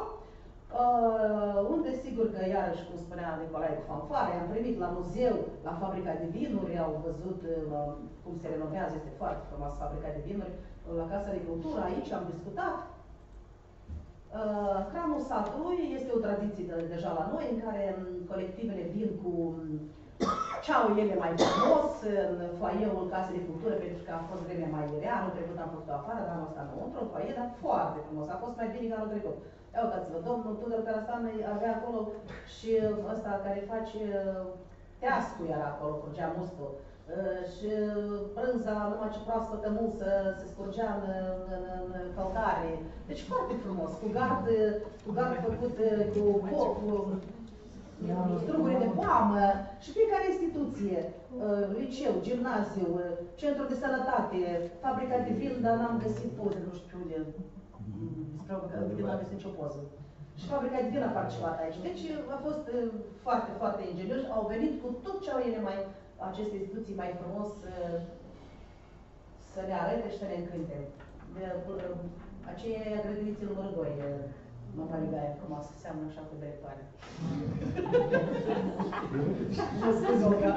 unde sigur că, iarăși, cum spunea Nicolae cu fanfare, am primit la muzeu, la fabrica de vinuri, au văzut cum se renovează, este foarte frumoasă fabrica de vinuri, la Casa de Cultură, aici am discutat. Uh, Hramul satului este o tradiție de, deja la noi, în care colectivele vin cu ce au ele mai frumos, în foaieul Casei de Cultură, pentru că a fost vremea mai rea, anul trecut am fost afară, dar anul ăsta înăuntru, în foaie, dar foarte frumos, a fost mai bine ca anul trecut. Ia uitați-vă, domnul Tudor Carasan avea acolo și ăsta care face teascu era acolo, curgea mustul. Uh, și brânza, numai ce proaspătă mulsă, se scurgea în, în, în căldare. Deci foarte frumos, cu gard, cu gard făcut cu foc, cu struguri de poamă și fiecare instituție, uh, liceu, gimnaziu, centru de sănătate, fabrica de vin, dar n-am găsit poze, nu știu unde, despre că n-am găsit nicio poză. Și fabrica de vin a participat aici. Deci a fost uh, foarte, foarte ingenioși, au venit cu tot ce au ele mai aceste instituții mai frumos să, să le arate și să le încânte. Aceea e grădiniță numărul doi, Mămării Gaia, frumoasă, seamănă așa cu directoare. Mă scuze, Olga.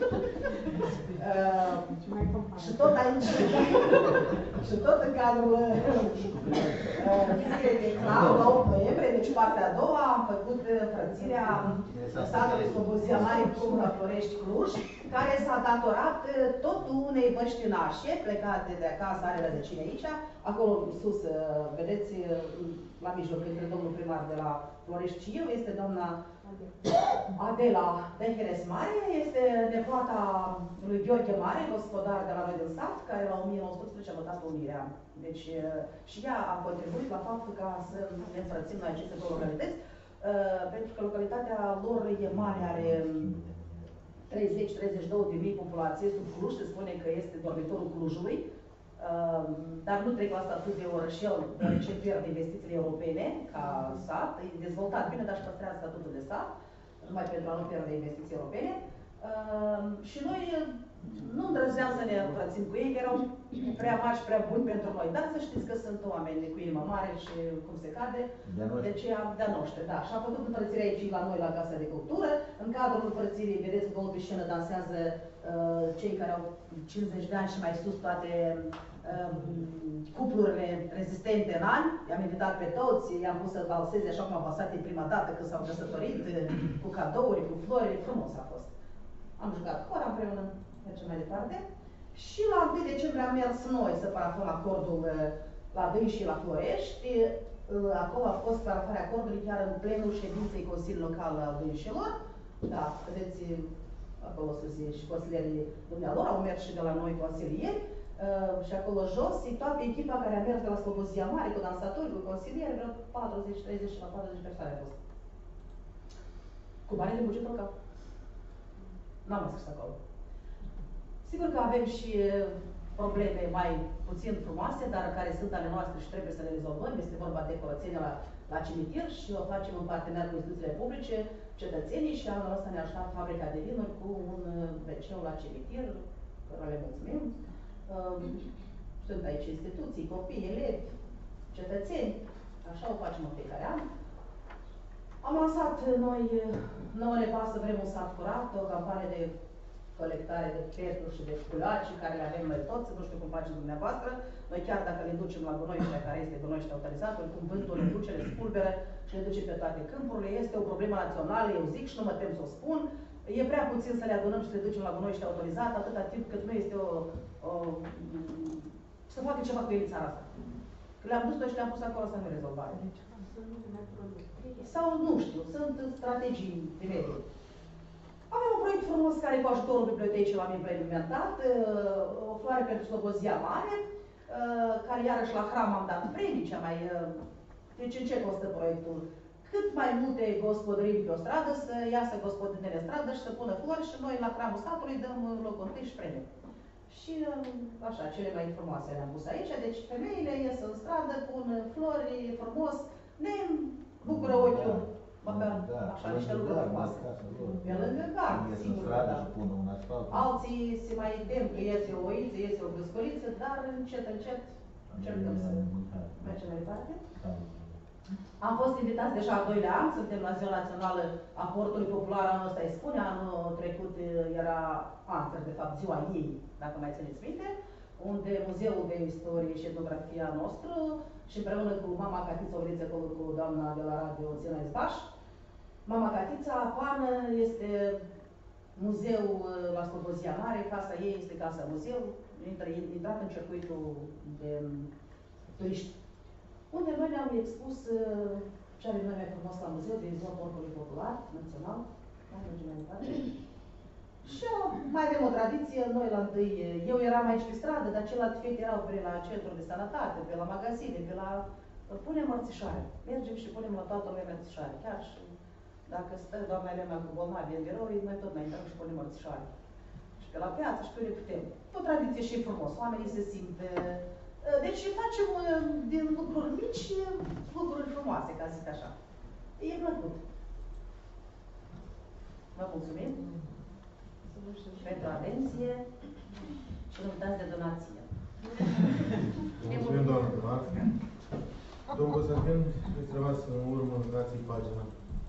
Și tot aici, și tot în cadrul vizitei de Clau, la opt noiembrie, deci partea a doua, am făcut frățirea satului Slobozia Mare cu Florești Cluj, care s-a datorat tot unei băștinașe plecate de acasă, are rădăcini aici, acolo sus, vedeți, la mijloc, între domnul primar de la Florești și eu, este doamna Adela Beheres Mare, este nepoata lui Gheorghe Mare, gospodar de la noi din sat, care la o mie nouă sute optsprezece a votat pe unirea. Deci și ea a contribuit la faptul ca să ne înfrățim noi aceste două localități, pentru că localitatea lor e mare, are treizeci treizeci și două de mii populație, sub Cluj, se spune că este dormitorul Clujului. Uh, dar nu trec la statut de orășel, deoarece pierd investițiile europene ca sat, e dezvoltat bine, dar își păstrează statutul de sat, numai pentru a nu pierde investiții europene. Uh, și noi nu îndrăzneam să ne împrățim cu ei, că erau prea mari și prea buni pentru noi. Dar să știți că sunt oameni cu inimă mare și cum se cade, de aceea de-a noștri, da. Și a făcut împărțirea aici la noi, la Casa de Cultură. În cadrul împărțirii, vedeți că pe scenă dansează uh, cei care au cincizeci de ani și mai sus, toate uh, cuplurile rezistente în ani. I-am invitat pe toți, i-am pus să valseze așa cum au valsat ei prima dată când s-au căsătorit, cu cadouri, cu flori, frumos a fost. Am jucat cora împreună, mergem mai departe. Și la întâi decembrie am mers noi să parafăm acordul la Dâi și la Florești. Acolo a fost parafarea acordului chiar în plenul ședinței Consiliului Local al Dâișilor. Da, vedeți, acolo sus și consilierii dumnealor, au mers și de la noi consilieri. Și acolo jos, e toată echipa care a mers de la Slobozia Mare, cu dansatori, cu consilieri, vreo patruzeci, treizeci și la patruzeci persoane a fost. Cu bani de buget local. N-am mai scris acolo. Sigur că avem și probleme mai puțin frumoase, dar care sunt ale noastre și trebuie să le rezolvăm. Este vorba de curățenie la, la cimitir și o facem în partener cu instituțiile publice, cetățenii, și anul ăsta ne-a ajutat fabrica de vinuri cu un ve ce la cimitir, care le mulțumim. Sunt aici instituții, copii, elevi, cetățeni, așa o facem în fiecare an. Am lansat noi, nouă ne pasă, vrem un sat curat, o campanie de colectare de peturi și de culaci, care le avem noi toți, nu știu cum facem dumneavoastră. Noi chiar dacă le ducem la gunoiște, care este gunoiște autorizat, oricum vântul le duce, le spulberă și le duce pe toate câmpurile. Este o problemă națională, eu zic și nu mă tem să o spun. E prea puțin să le adunăm și să le ducem la gunoiște autorizat, atâta timp cât nu este o, o să facă ceva cu el în țara asta. Că le-am dus noi și le-am pus acolo să nu rezolvare. Sau, nu știu, sunt strategii de mediu. Avem un proiect frumos care cu ajutorul bibliotecii l-am implementat, o floare pentru Slobozia Mare, care iarăși la hram am dat premii, cea mai... Deci în ce costă proiectul? Cât mai multe gospodării pe o stradă să iasă gospodinele în stradă și să pună flori și noi la hramul statului dăm locul întâi și premii. Și așa, cele mai frumoase le-am pus aici, deci femeile ies în stradă, pun flori frumos, ne bucură ochiul. Măcar da, așa, niște lucruri frumoase. Pe lângă gard, sigur că da. Alții se mai tem că iese o oiță, iese o gâscoliță, dar încet, încet încercăm să mergem mai departe. Am fost invitați deja al doilea an, suntem la Ziua Națională a Portului Popular, anul ăsta îi spune, anul trecut era, an, de fapt, ziua ei, dacă mai țineți minte, unde Muzeul de Istorie și Etnografia nostru și împreună cu mama Catița, o vedeți acolo cu doamna de la radio Țina Izbaș, mama Catița, Pană, este muzeu la Slobozia Mare, casa ei este casa muzeu, intrat în circuitul de turiști, unde noi ne-am expus ce avem noi mai frumos la muzeu de Ziua Portului Popular, național, mai mergem mai departe. Și mai avem o tradiție, noi la întâi, eu eram aici pe stradă, dar celelalte fete erau pe la centru de sănătate, pe la magazine, pe la... Punem mărțișoare. Mergem și punem la toată lumea mărțișoare. Chiar și dacă stă doamna Elena cu bolnavi în birou, noi tot mai intrăm și punem mărțișoare. Și pe la piață și pe unde putem. O tradiție și frumos, oamenii se simt... Deci facem din lucruri mici, lucruri frumoase, ca să zic așa. E plăcut. Vă mulțumim pentru atenție și nu uitați de donație. Mulțumim, doamnă primar. Domnul Constantin, îți rămas în urmă, dați-i pagina.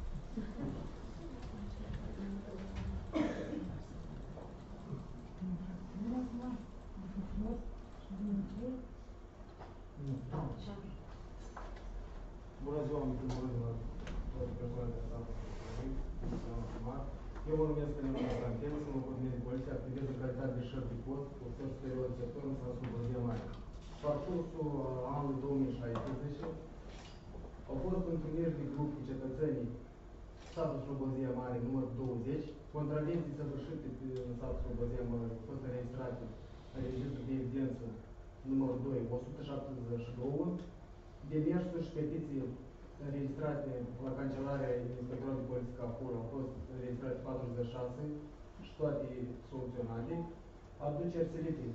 Bună ziua, în primul rând, toate persoanele de stat, doamnă primar. Eu mă numesc Ionel Constantin, sunt locotenent de poliție, activez în calitate de șef de post, ofițer superior de sector în satul Slobozia Mare. Parcursul anului două mii șaisprezece au fost întâlniri de grup cu cetățenii satul Slobozia Mare numărul douăzeci, contravenții săvârșite în satul Slobozia Mare au fost înregistrate în registrul de evidență numărul doi, o sută șaptezeci și doi, demersuri și petiții înregistrate la Cancelarea Inspectoratului de Poliție Cafur au fost înregistrate patruzeci și șase și toate soluționate. Aduceri selite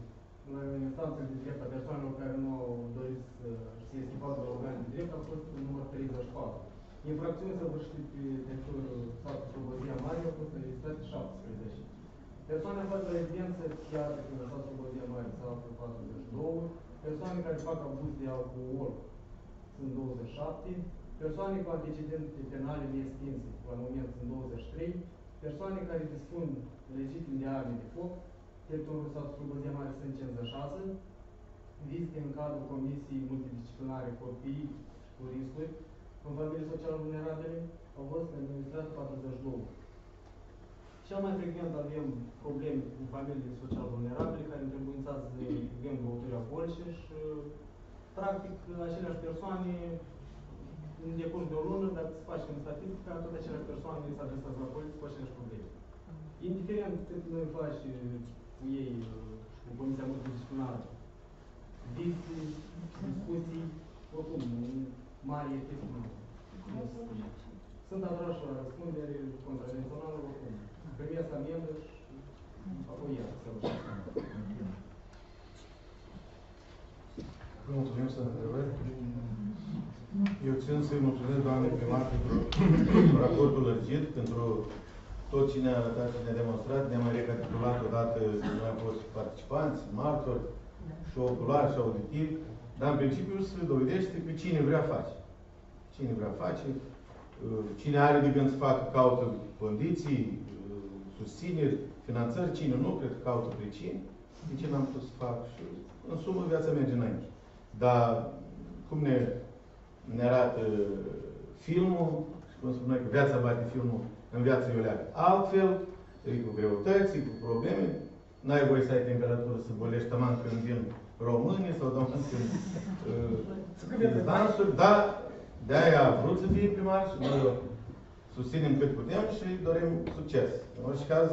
în instanță de drept a persoanelor care nu au dorit să se schimbați la organe de drept a fost numărul treizeci și patru. Infracțiuni săvârșite pe teritoriul satului Slobozia Mare au fost înregistrate șaptesprezece. Persoane aflate la rezidență psihiatrică în satul Slobozia Mare s-au aflat patruzeci și doi. Persoane care fac abuz de alcool sunt douăzeci și șapte. Persoane cu antecedente penale neextinse la moment sunt douăzeci și trei. Persoane care dispun legitim de arme de foc, teritoriul satului Slobozia Mare sunt cincizeci și șase. Vizite în cadrul Comisiei Multidisciplinare Copii cu riscuri în familii social vulnerabile au fost înregistrate patruzeci și doi. Cel mai frecvent avem probleme cu familiile social vulnerabile care întrebuințează gând băuturi alcoolice și practic aceleași persoane în decurs de o lună, dacă se face în statistică, tot aceleași persoane se adresează la poliție cu aceleași probleme. Indiferent cât noi facem cu ei, cu Comisia Multidisciplinară, vizite, discuții, oricum, mari efecte nu. Sunt atrași la răspundere contravențională, oricum. Primesc amendă și apoi iar să vă Vă mulțumim, să întrebări. Eu țin să-i mulțumesc, doamne primar, pentru raportul lărgit, pentru tot ce ne-a arătat și ne-a demonstrat. Ne-am mai recapitulat odată, noi am fost participanți, martori, și oculari și auditiv, dar în principiu se dovedește că cine vrea face. Cine vrea face, cine are de gând să facă, caută condiții, susțineri, finanțări, cine nu, cred că caută pricini, de ce n-am putut să fac și în sumă viața merge înainte. Dar cum ne, ne arată filmul, și cum spun noi că viața bate filmul, în viață e o leagă. Altfel, e cu greutăți, e cu probleme, n-ai voie să ai temperatură să bolești taman când vin românii sau taman când uh, dansuri, dar de-aia a vrut să fie primar și noi susținem cât putem și dorim succes. În orice caz,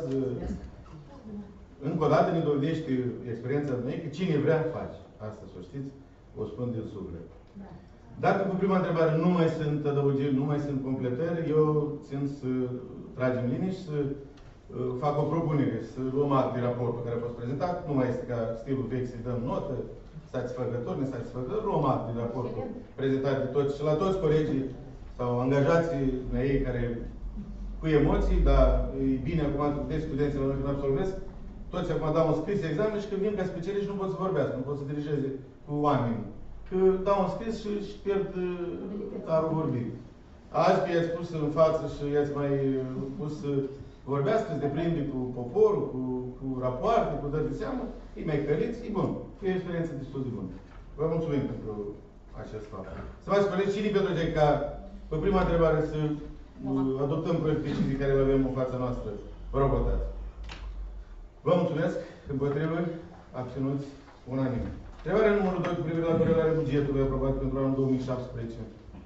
încă o dată ne dovedește experiența noi că cine vrea face. Asta să o știți, o spun din suflet. Dacă cu prima întrebare nu mai sunt adăugiri, nu mai sunt completări, eu țin să tragem linii și să uh, fac o propunere, să luăm act de raportul care a fost prezentat. Nu mai este ca stilul vechi să-i dăm notă, satisfăcător, nesatisfăcător, luăm act de raportul prezentat de toți și la toți colegii sau angajații ei care cu emoții, dar e bine acum de studenții la noi când absolvesc, toți acum dau un scris examen și când vin ca specialiști nu pot să vorbească, nu pot să dirigeze cu oameni. Că dau un scris și își pierd darul vorbit. Azi că i-ați pus în față și i-ați mai pus să vorbească, să deprinde cu poporul, cu, cu rapoarte, cu dări de seamă, e mai căliți, e bun. E o experiență destul de bună. Vă mulțumim pentru acest fapt. Să faci colegi, cine pentru cei ca, pe prima întrebare, să adoptăm proiectul de decizii care le avem în fața noastră. Vă rog, votați. Vă mulțumesc. Împotrivă, abținuți, unanim. Întrebarea numărul doi cu privire la corelarea bugetului aprobat pentru anul două mii șaptesprezece.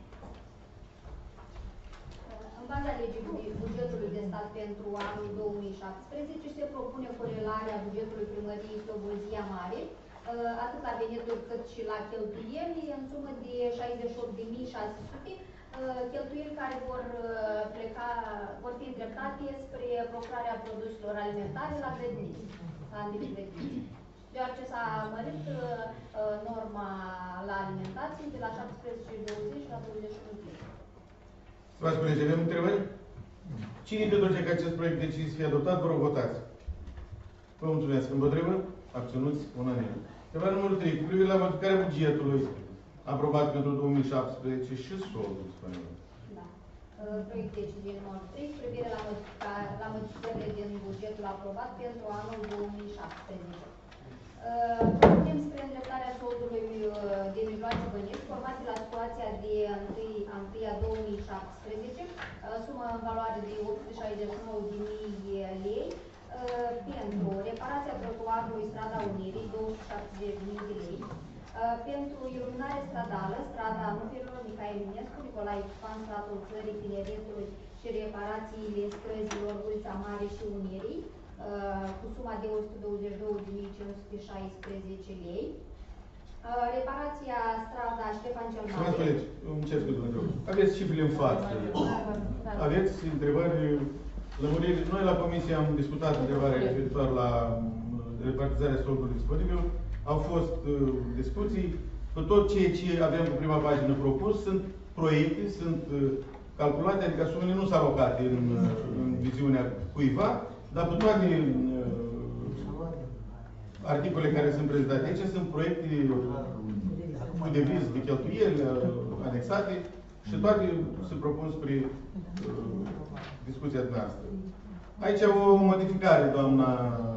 În baza legii bugetului de stat pentru anul două mii șaptesprezece se propune corelarea bugetului primăriei Slobozia Mare, atât la venituri cât și la cheltuieli, în sumă de șaizeci și opt de mii șase sute, cheltuieli care vor pleca, vor fi îndreptate spre procurarea produselor alimentare la grădinițe, la grădinițe. Deoarece s-a mărit uh, norma la alimentație de la șaptesprezece virgulă douăzeci la douăzeci și unu. Stimați colegi, avem întrebări? Cine pentru că acest proiect de decizie să fie adoptat, vă rog, votați. Vă mulțumesc. Împotrivă? Abținuți? Unanim. Întrebarea numărul trei. Cu privire la modificarea bugetului aprobat pentru două mii șaptesprezece și soldul disponibil. Da. Proiect de decizie numărul trei. Cu privire la, la modificările din bugetul aprobat pentru anul două mii șaptesprezece. Propunem spre îndreptarea soldului de mijloace bănești formate la situația de întâi a întâia două mii șaptesprezece, sumă în valoare de opt sute șaizeci și nouă de mii lei, pentru reparația trotuarului Strada Unirii, două sute șaptezeci de mii de lei, pentru iluminare stradală, strada Nuferilor Mihai Eminescu, Nicolae Ciupan, stratul Țării Tineretului și reparațiile străzilor Ulița Mare și Unirii, cu suma de o sută douăzeci și două de mii cinci sute șaisprezece lei. Reparația strada Ștefan cel Mare. Stimați colegi, îmi cer scuze, Dumnezeu. Aveți cifrele în față. Aveți întrebări, lămuriri. Noi la comisie am discutat întrebarea referitoare la repartizarea soldului disponibil. au fost uh, discuții, cu tot ceea ce avem pe prima pagină propus, sunt proiecte, sunt uh, calculate, adică sumele nu s-au alocat în, uh, în viziunea cuiva, dar cu toate uh, articole care sunt prezentate aici sunt proiecte cu deviz de cheltuieli uh, anexate și toate se propun spre uh, discuția noastră. Aici o modificare, doamna,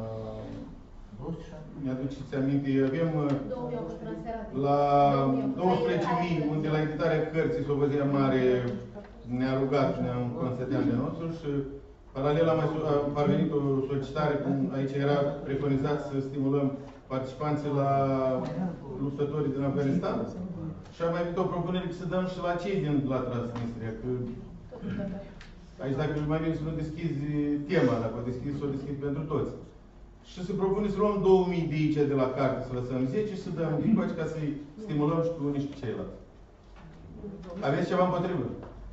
mi-aduceți aminte, avem la douăsprezece mii, unde la editarea cărții Slobozia Mare ne-a rugat, ne-a constatat de nostru și paralel a mai a parvenit o solicitare, cum aici era preconizat să stimulăm participanții la luptătorii din Afganistan și a mai venit o propunere să dăm și la cei din la Transnistria, că aici dacă mai bine să nu deschizi tema, dacă o deschizi, să o deschizi pentru toți. Și se propune să luăm două mii de aici de la carte, să lăsăm zece și să dăm din ca să-i stimulăm și pe unii și pe ceilalți. Aveți ceva împotrivă?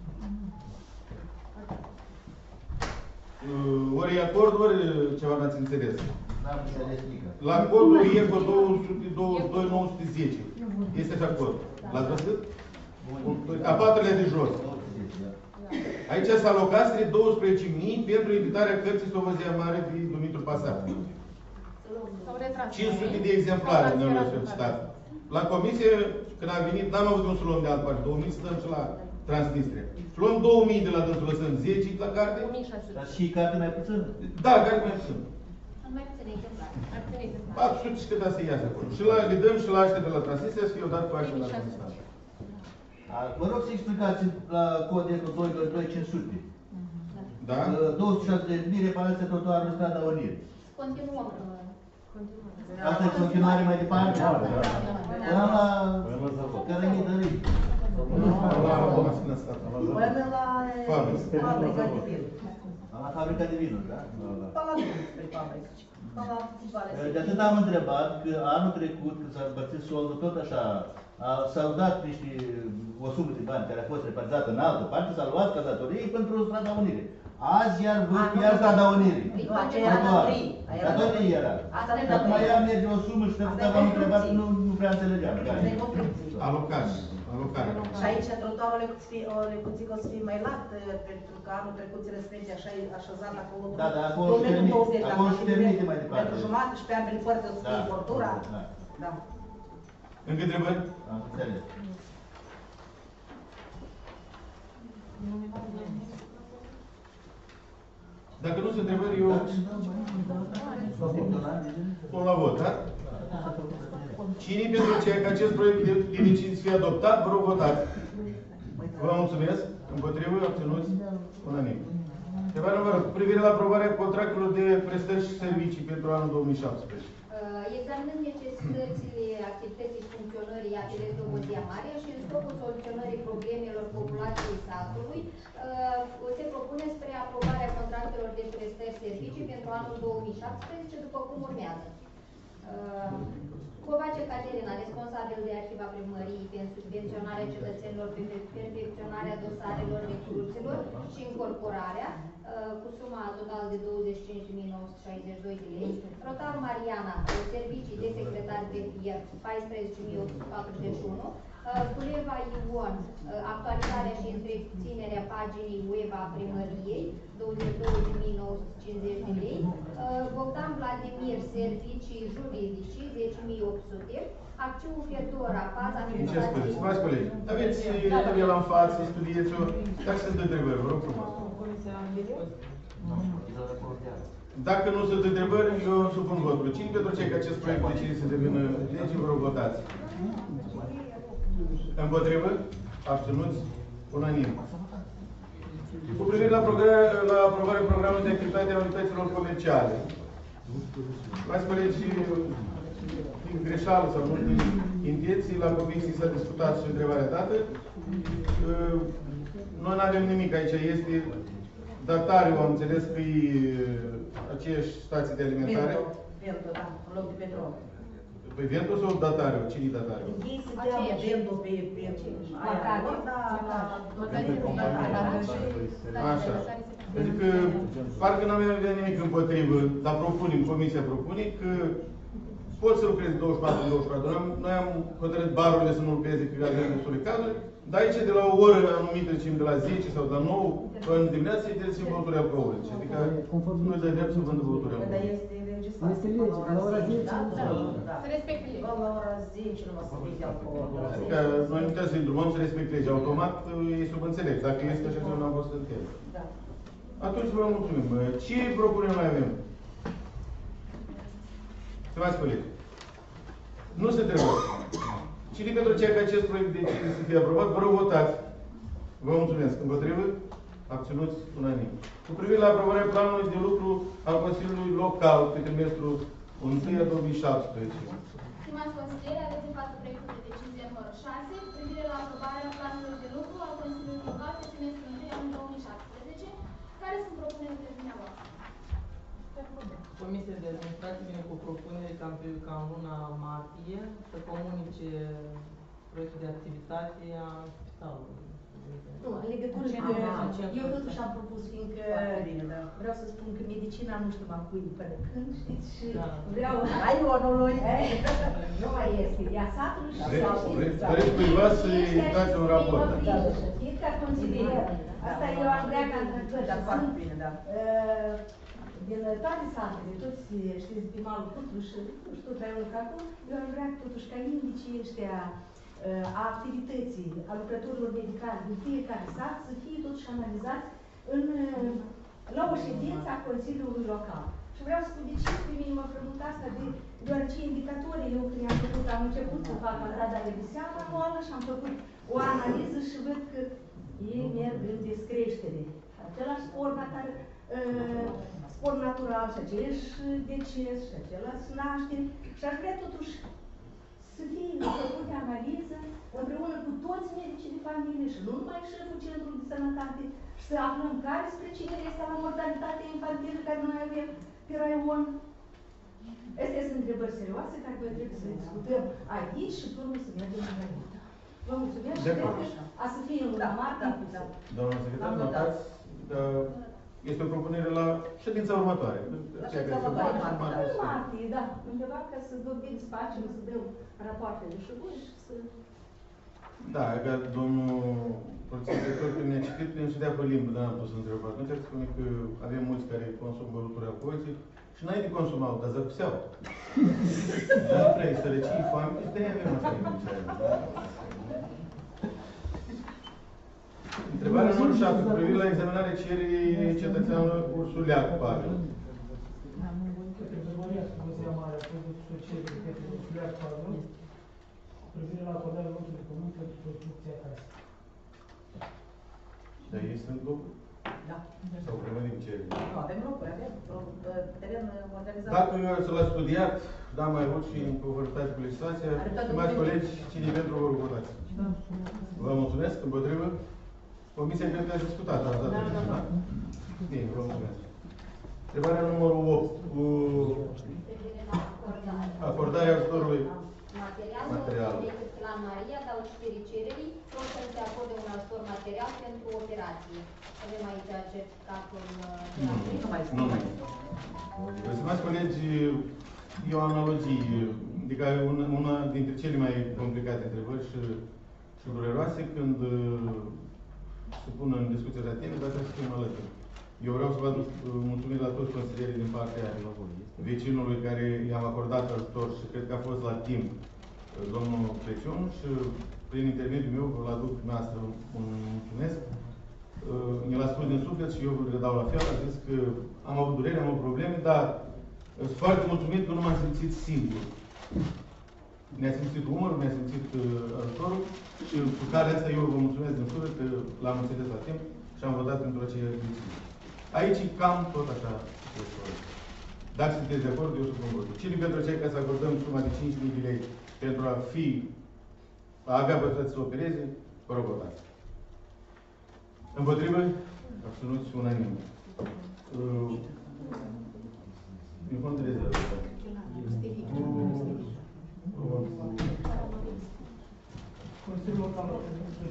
Ori e acord, ori ceva n-ați înțeles. N-am înțeles nică. La codul E cu două sute douăzeci și doi nouă sute zece. Este așa cod. L-ați văzut? A patrulea de jos. Aici s-a alocat douăsprezece mii pentru editarea cărții Slobozia Mare de Dumitru Pasar. cinci sute de exemplare ne-au solicitat. La comisie, când a venit, n-am avut un să luăm de altă parte, două mii să dăm și la Transnistria. Și luăm două mii de la dânsul, lăsăm zece la carte. Dar și carte mai puțin? Da, carte mai puțin. Mai puține exemplare. patru sute și câte să iasă acolo. Și la, le dăm și la aștia de la Transnistria să fie o dată cu aștia de la Transnistria. Vă rog să explicați la codul doi doi doi cinci sute. Da? două sute șase de mii reparație trotuarului strada Onir. Continuăm. Asta e continuare mai departe? Era la Cărămidă Râi. Până la fabrica de vin. La fabrica de vinuri, da? Până la spre fabrică. De atât am întrebat că anul trecut, când s-a împărțit soldul, tot așa, s-au dat niște, o sumă de bani care a fost repartizată în altă parte, s-a luat ca datorie pentru strada Unirii. Azi iar văd iar strada Unirii. Datorie era. Acum ea merge o sumă și pentru că v-am întrebat, nu, nu prea înțelegeam. Alocare. Alocare. Și aici trotuarul Lecuțic o să fie mai lat, pentru că anul trecut răspunde așa așezat acolo. Da, dar acolo și permite mai departe. Pentru jumătate și pe ambele părți o să fie bordura. Da. Încă întrebări? Am înțeles. Dacă nu sunt întrebări, eu pun la vot, da? Cine pentru ceea că acest proiect de, de decizie fie adoptat, vă rog votați. Vă mulțumesc. Împotrivă, obținuți unanim. Întrebarea numărul cu privire la aprobarea contractelor de prestări și servicii pentru anul două mii șaptesprezece. Examinând necesitățile activității și funcționării A T L Slobozia Mare și în scopul soluționării problemelor populației satului, se propune spre aprobarea contractelor de prestări servicii pentru anul două mii șaptesprezece, după cum urmează. Covace Caterina, responsabil de arhiva primăriei pentru subvenționarea cetățenilor prin perfecționarea dosarelor recruților și incorporarea, cu suma totală de douăzeci și cinci de mii nouă sute șaizeci și doi de lei. Rotar Mariana, servicii de secretar de fier, paisprezece mii opt sute patruzeci și unu. Culeva Ion, actualizarea și întreținerea paginii web a primăriei, douăzeci și două de mii nouă sute cincizeci de lei. Bogdan Vladimir, servicii juridici, zece mii opt sute. Acțiuni Fedora, baza administrației. Stimați colegi, aveți tabela în față, studieți-o. Care sunt întrebări? Vă rog frumos. Dacă nu sunt întrebări, eu supun votul. Cine pentru cei că acest proiect decide să devină lege, vă rog votați. Împotrivă? Abținuți? Unanim. Cu privire la, la aprobarea programului de activitate a unităților comerciale. Mai colegi, din greșeală sau nu din intenții, la comisii s-a discutat și întrebarea dată. Noi nu avem nimic aici, este datariu, am înțeles că e aceeași stații de alimentare. Ventul, da, în loc de petrol. Păi ventul sau datariu? Cine-i datariu? Ei se dea ventul pe Așa. Pentru că parcă nu avem nimic împotrivă, dar propunem, comisia propune că pot să lucreze douăzeci și patru douăzeci și patru. Noi am, noi am hotărât barurile să nu lucreze că avem destul de cazuri, dar aici de la o oră anumită, zicem de la zece sau de la nouă, până dimineața, se interzice băuturi alcoolice. Adică nu îi dă drept să vândă băuturi Dar alcoolice. este legislație. Este lege, la ora zece. Da, da, da. Să respecte legea. Până la ora zece nu mă să vinde alcool. Adică noi nu trebuie să-i drumăm să respecte legea. Automat e subînțeles. Dacă este așa ceva, n-am fost înțeles. Da. Atunci vă mulțumim. Ce propuneri mai avem? Stimați colegi, nu se trebuie. Cine pentru ceea că acest proiect de decizie să fie aprobat, vă rog votați. Vă mulțumesc. Împotrivă? Abținuți? Unanim. Cu privire la aprobarea planului de lucru al Consiliului Local pe trimestrul unu două mii șaptesprezece. Stimați consilieri, aveți în față proiectul de decizie numărul șase, cu privire la aprobarea planului de lucru al Consiliului Local pe trimestrul unu anul două mii șaptesprezece. Care sunt propunerile dumneavoastră? Comisia de administrație vine cu propunere ca în, ca în luna martie să comunice proiectul de activitate a spitalului. Nu, în legătură cu... Eu totuși am propus, fiindcă vreau să spun că medicina nu știu mai cui până când, știți, și vreau... Raionului. Nu mai este, ea satului și satului. Vreți cuiva să-i dați un raport? Fiindcă consilier, asta eu am vrea ca într-adevăr să sunt din toate satele, toți știți, pe malul Putru și nu știu, traiul ca acum, eu am vrea totuși ca indicii ăștia a activității, a lucrătorilor medicali din fiecare sat să fie totuși analizați în, la o ședință a Consiliului Local. Și vreau să spun de ce pe mine mă frământ asta, de, deoarece indicatorii eu când am făcut, am început să fac gradarea de seamă anuală și am făcut o analiză și văd că ei merg în descreștere. Același spor, natar, uh, spor natural și aceleși deces și același nașteri și aș vrea totuși să fie făcute analiză împreună cu toți medicii de familie și nu numai șeful Centrului de Sănătate și să aflăm care spre cine este la mortalitate infantilă care noi avem pe raion. Astea sunt întrebări serioase care noi trebuie să le discutăm aici și până să mergem în raion. Vă mulțumesc și cred că a să fie în luna martie. Doamna secretar, notați că este o propunere la ședința următoare. La ședința următoare, în martie, da. Undeva ca să vorbim, să facem, să dăm rapoartele și voi și să... Da, că domnul profesor când ne-a citit, ne-a citit pe limbă, dar n-am pus să întreb. Atunci ar spune că avem mulți care consumă băuturi alcoolice și n-ai de consumat, dar zăcuseau. Dar vrei, sărăcii, foame, și de-aia avem asta de Întrebarea numărul șapte, cu privire la examinarea cererii cetățeanului Ursuleac, Pavel. Categoria Subozia Mare a fost asociere de către Ursuleac, Pavel, cu privire la acordarea locului de pământ pentru construcția casei. Dar ei sunt locuri? Da. Sau prevădim cereri? Nu, avem locuri, avem teren organizat. Dacă eu să l-ați studiat, da, mai mult și în conformitate cu legislația, stimați colegi, cine pentru vă rog votați. Vă mulțumesc, împotrivă. Comisia cred că a discutat asta. Da, da, da. Bine, vă mulțumesc. Întrebarea numărul opt, cu acordarea ajutorului material decât planaria, dar citirii cererii, pot să se acorde un ajutor material pentru operație. Avem aici certificatul de la Nu, nu. Stimați colegi, e o analogie, adică una, una dintre cele mai complicate întrebări și, și dureroase când se pun în discuție de tine, dar trebuie să fim alături. Eu vreau să vă aduc mulțumiri la toți consilierii din partea vecinului care i-am acordat ajutor și cred că a fost la timp domnul Crăciun și prin intermediul meu vă aduc dumneavoastră un mulțumesc. Mi l-a spus din suflet și eu vă redau la fel, a zis că am avut durere, am avut probleme, dar sunt foarte mulțumit că nu m-am simțit singur. Ne-a simțit umărul, ne-a simțit uh, ajutorul și cu care asta eu vă mulțumesc din suflet că l-am înțeles la timp și am votat pentru aceea decizii. Aici cam tot așa. Dacă sunteți de acord, eu supun votul. Cine pentru cei ca să acordăm suma de cinci mii de lei pentru a fi, a avea pătăți să opereze, vă rog votați. Împotrivă? Abținuți unanim. Uh, din fond de rezervă. Consiliul Local al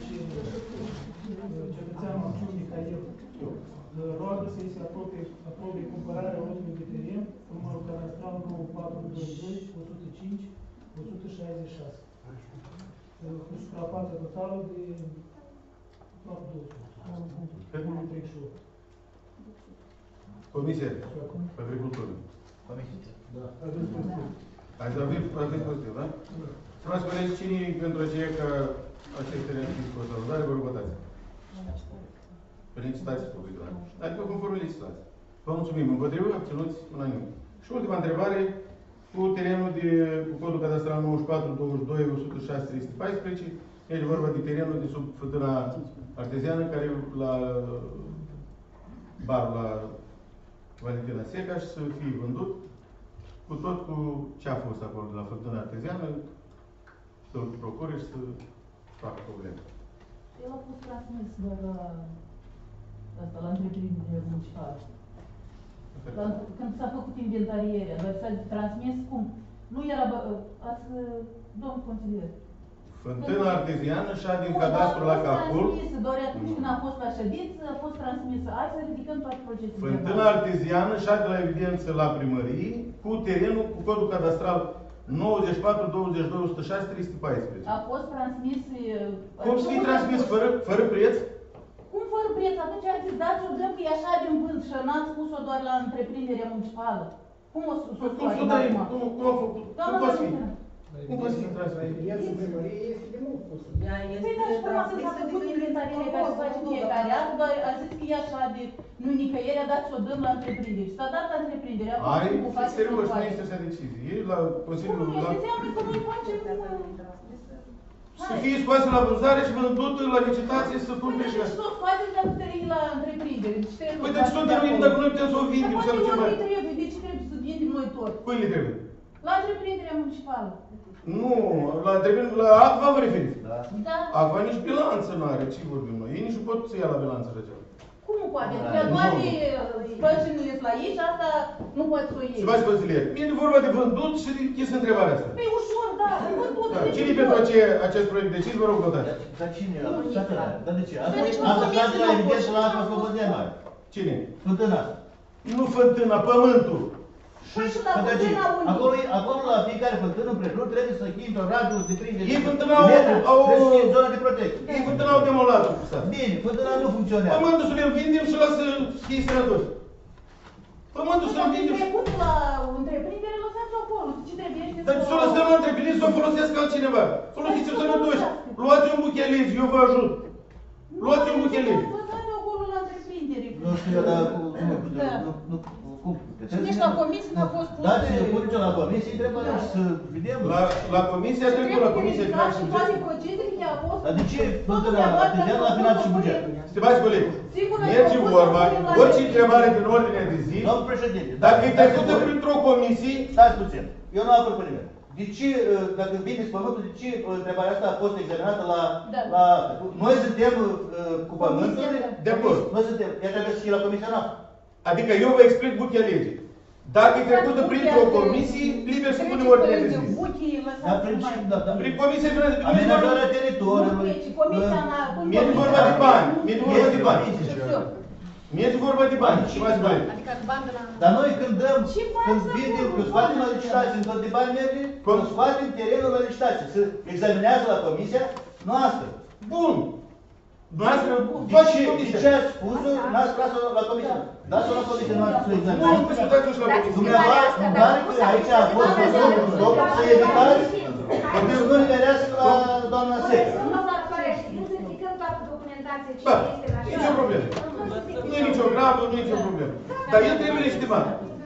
cetățeanul Ciundi Cail roagă să-i se aprobe, aprobe cumpărarea lotului de teren, numărul cadastral nouă patru patru sute douăzeci și doi, o sută cinci, o sută șaizeci și șase. Cu suprafață totală de aproape două sute. treizeci și opt. Comisie. Agricultură. Comisie. Da. Ați avut aviz pozitiv, da? Stimați colegi, cine e pentru aceea că aceste reacții cu salutare, vă rog votați. Pe licitații publică, da? Adică conform licitații. Vă mulțumim. Împotrivă, abținuți, unanim. Și ultima întrebare, cu terenul de, cu codul cadastral nouăzeci și patru, douăzeci și doi, o sută șase, trei sute paisprezece, e vorba de terenul de sub fântâna arteziană, care la bar la Valentina Seca și să fie vândut cu tot cu ce a fost acolo de la fântâna arteziană, să-l procure și să facă probleme. El a fost transmis doar asta, la întreprindere municipală. Când s-a făcut inventarierea, doar s-a transmis cum? Nu era, ați, domn consilier. Fântâna arteziană și a din cadastru la Capul. Doar atunci când a fost la ședință, a fost transmisă. Hai să ridicăm toate procesele. Fântâna arteziană și a de la evidență la primărie cu terenul cu codul cadastral nouăzeci și patru, douăzeci și doi, o sută șase, trei sute paisprezece. A fost transmis... Cum să fie transmis? Fără, fără preț? Cum fără preț? Atunci ați zis, dați-o dăm că e așa din vânt și n-ați spus-o doar la întreprinderea municipală. Cum o să o Cum să dai? Cum a făcut? Cum poți fi? Cum poți fi transmis? Viața primăriei este de mult pusă. Ea Păi, dar și cum a s-a făcut inventarierea care se face fiecare an, dar a zis că e așa de... Nu nicăieri, a dat și o dăm la întreprindere. Și s-a dat la întreprindere. Ai, serios, nu este așa decizie. E la Consiliul... Cum nu este? Înseamnă că noi facem... Să fie scoase la vânzare și vândut la licitație să pun pe și asta. Păi, tot faceți dacă trebuie la întreprindere. Păi, de ce tot trebuie dacă noi putem să o vindem, să ducem mai... Dar trebuie, de ce trebuie să vindem noi tot? Cui le trebuie? La întreprinderea municipală. Nu, la întreprindere, la ACVA vă referiți? Da. Da. ACVA nici bilanță nu are, ce vorbim noi? Ei nici nu pot să ia la bilanță așa ceva. Cum nu poate? Adică doar spălcii ies la ei și asta nu poate să o iei. Stimați consilieri, e vorba de vândut și de chis întrebarea asta. Păi ușor, da, vândut. Da. Cine pentru ace, acest proiect decis, vă rog votați. Dar cine? Dar de ce? Asta stat de la evidență la apa Slobozia Mare. Cine? Fântâna. Nu fântâna, pământul. Păi și la fântâna unii. Acolo, acolo la fiecare fântână împreună trebuie să închidă un radius de treizeci de Ei fântâna au, au... trebuie să fie zona de protecție. Ei fântâna au demolat-o. Bine, fântâna nu funcționează. Pământul să le vindem și lasă fie sănătos. Pământul să-l vindem și... Trecut la întreprindere, lăsați-o acolo. Ce trebuie este să... Dar să o lăsăm la întreprindere să o folosesc altcineva. Folosiți-o sănătoși. Luați un buchelezi, eu vă ajut. Luați un buchelezi. Lăsați-o acolo la întreprindere. Nu știu, dar nu... Și nici la comisie n-a fost pus... Dați puneți-o la comisie, trebuie să vedem. La comisie, a trecut la comisie final și buget. Dar de ce fântâna arteziană la final și buget? Stimați colegi, merge vorba, orice întrebare din ordine de zi, domnul președinte, dacă e trecută printr-o comisie... Stați puțin, eu nu apăr pe nimeni. De ce, dacă vindeți pământul, de ce întrebarea asta a fost examinată la... la noi suntem cu pământul? De acord. Noi suntem, ea trebuie să fie la comisia noastră. Adică eu vă explic buchea legii. Dacă e trecută printr-o comisie, liber să punem ordine de zi. Prin comisie vine... Amenajarea teritoriului. Mie e vorba de bani. Mie e vorba de bani. Mie e vorba de bani. Și mai spune. Dar noi când dăm, când vindem, când scoatem la licitație, în tot de bani merge, când scoatem terenul la licitație, se examinează la comisia noastră. Bun. Noastră, de ce ați spus-o, n-ați tras-o la comisie? Dați-o la comisie noastră să examinați. Nu, discutați-o și la comisie. Dumneavoastră, dar că aici a fost văzut un loc să evitați, pentru nu nimerească la doamna Seca. Nu verificăm toată documentația ce Da, este la nicio problemă. Nu e nicio gravă, nu e nicio problemă. Dar el trebuie estimat.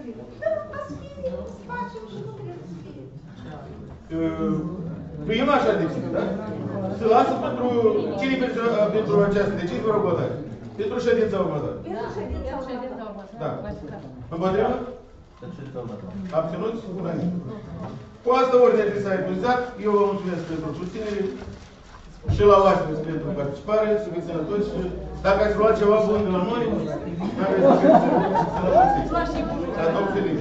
Păi eu n-așa decid, da? Să lasă pentru... Cine pentru această decizie, vă rog, votați. Pentru ședința următoare. Pentru ședința următoare. Da. Împotriva? Abținuți? Unanim. Cu asta ordinea de s-a epuizat. Eu vă mulțumesc pentru susținere și la oaspeți pentru participare. Să fiți sănătoși și dacă ați luat ceva bun de la noi, n-aveți de gând să sănătoși. La domn Felipe.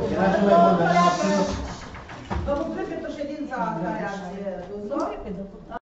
Vă mulțumesc pentru ședința care ați dus-o.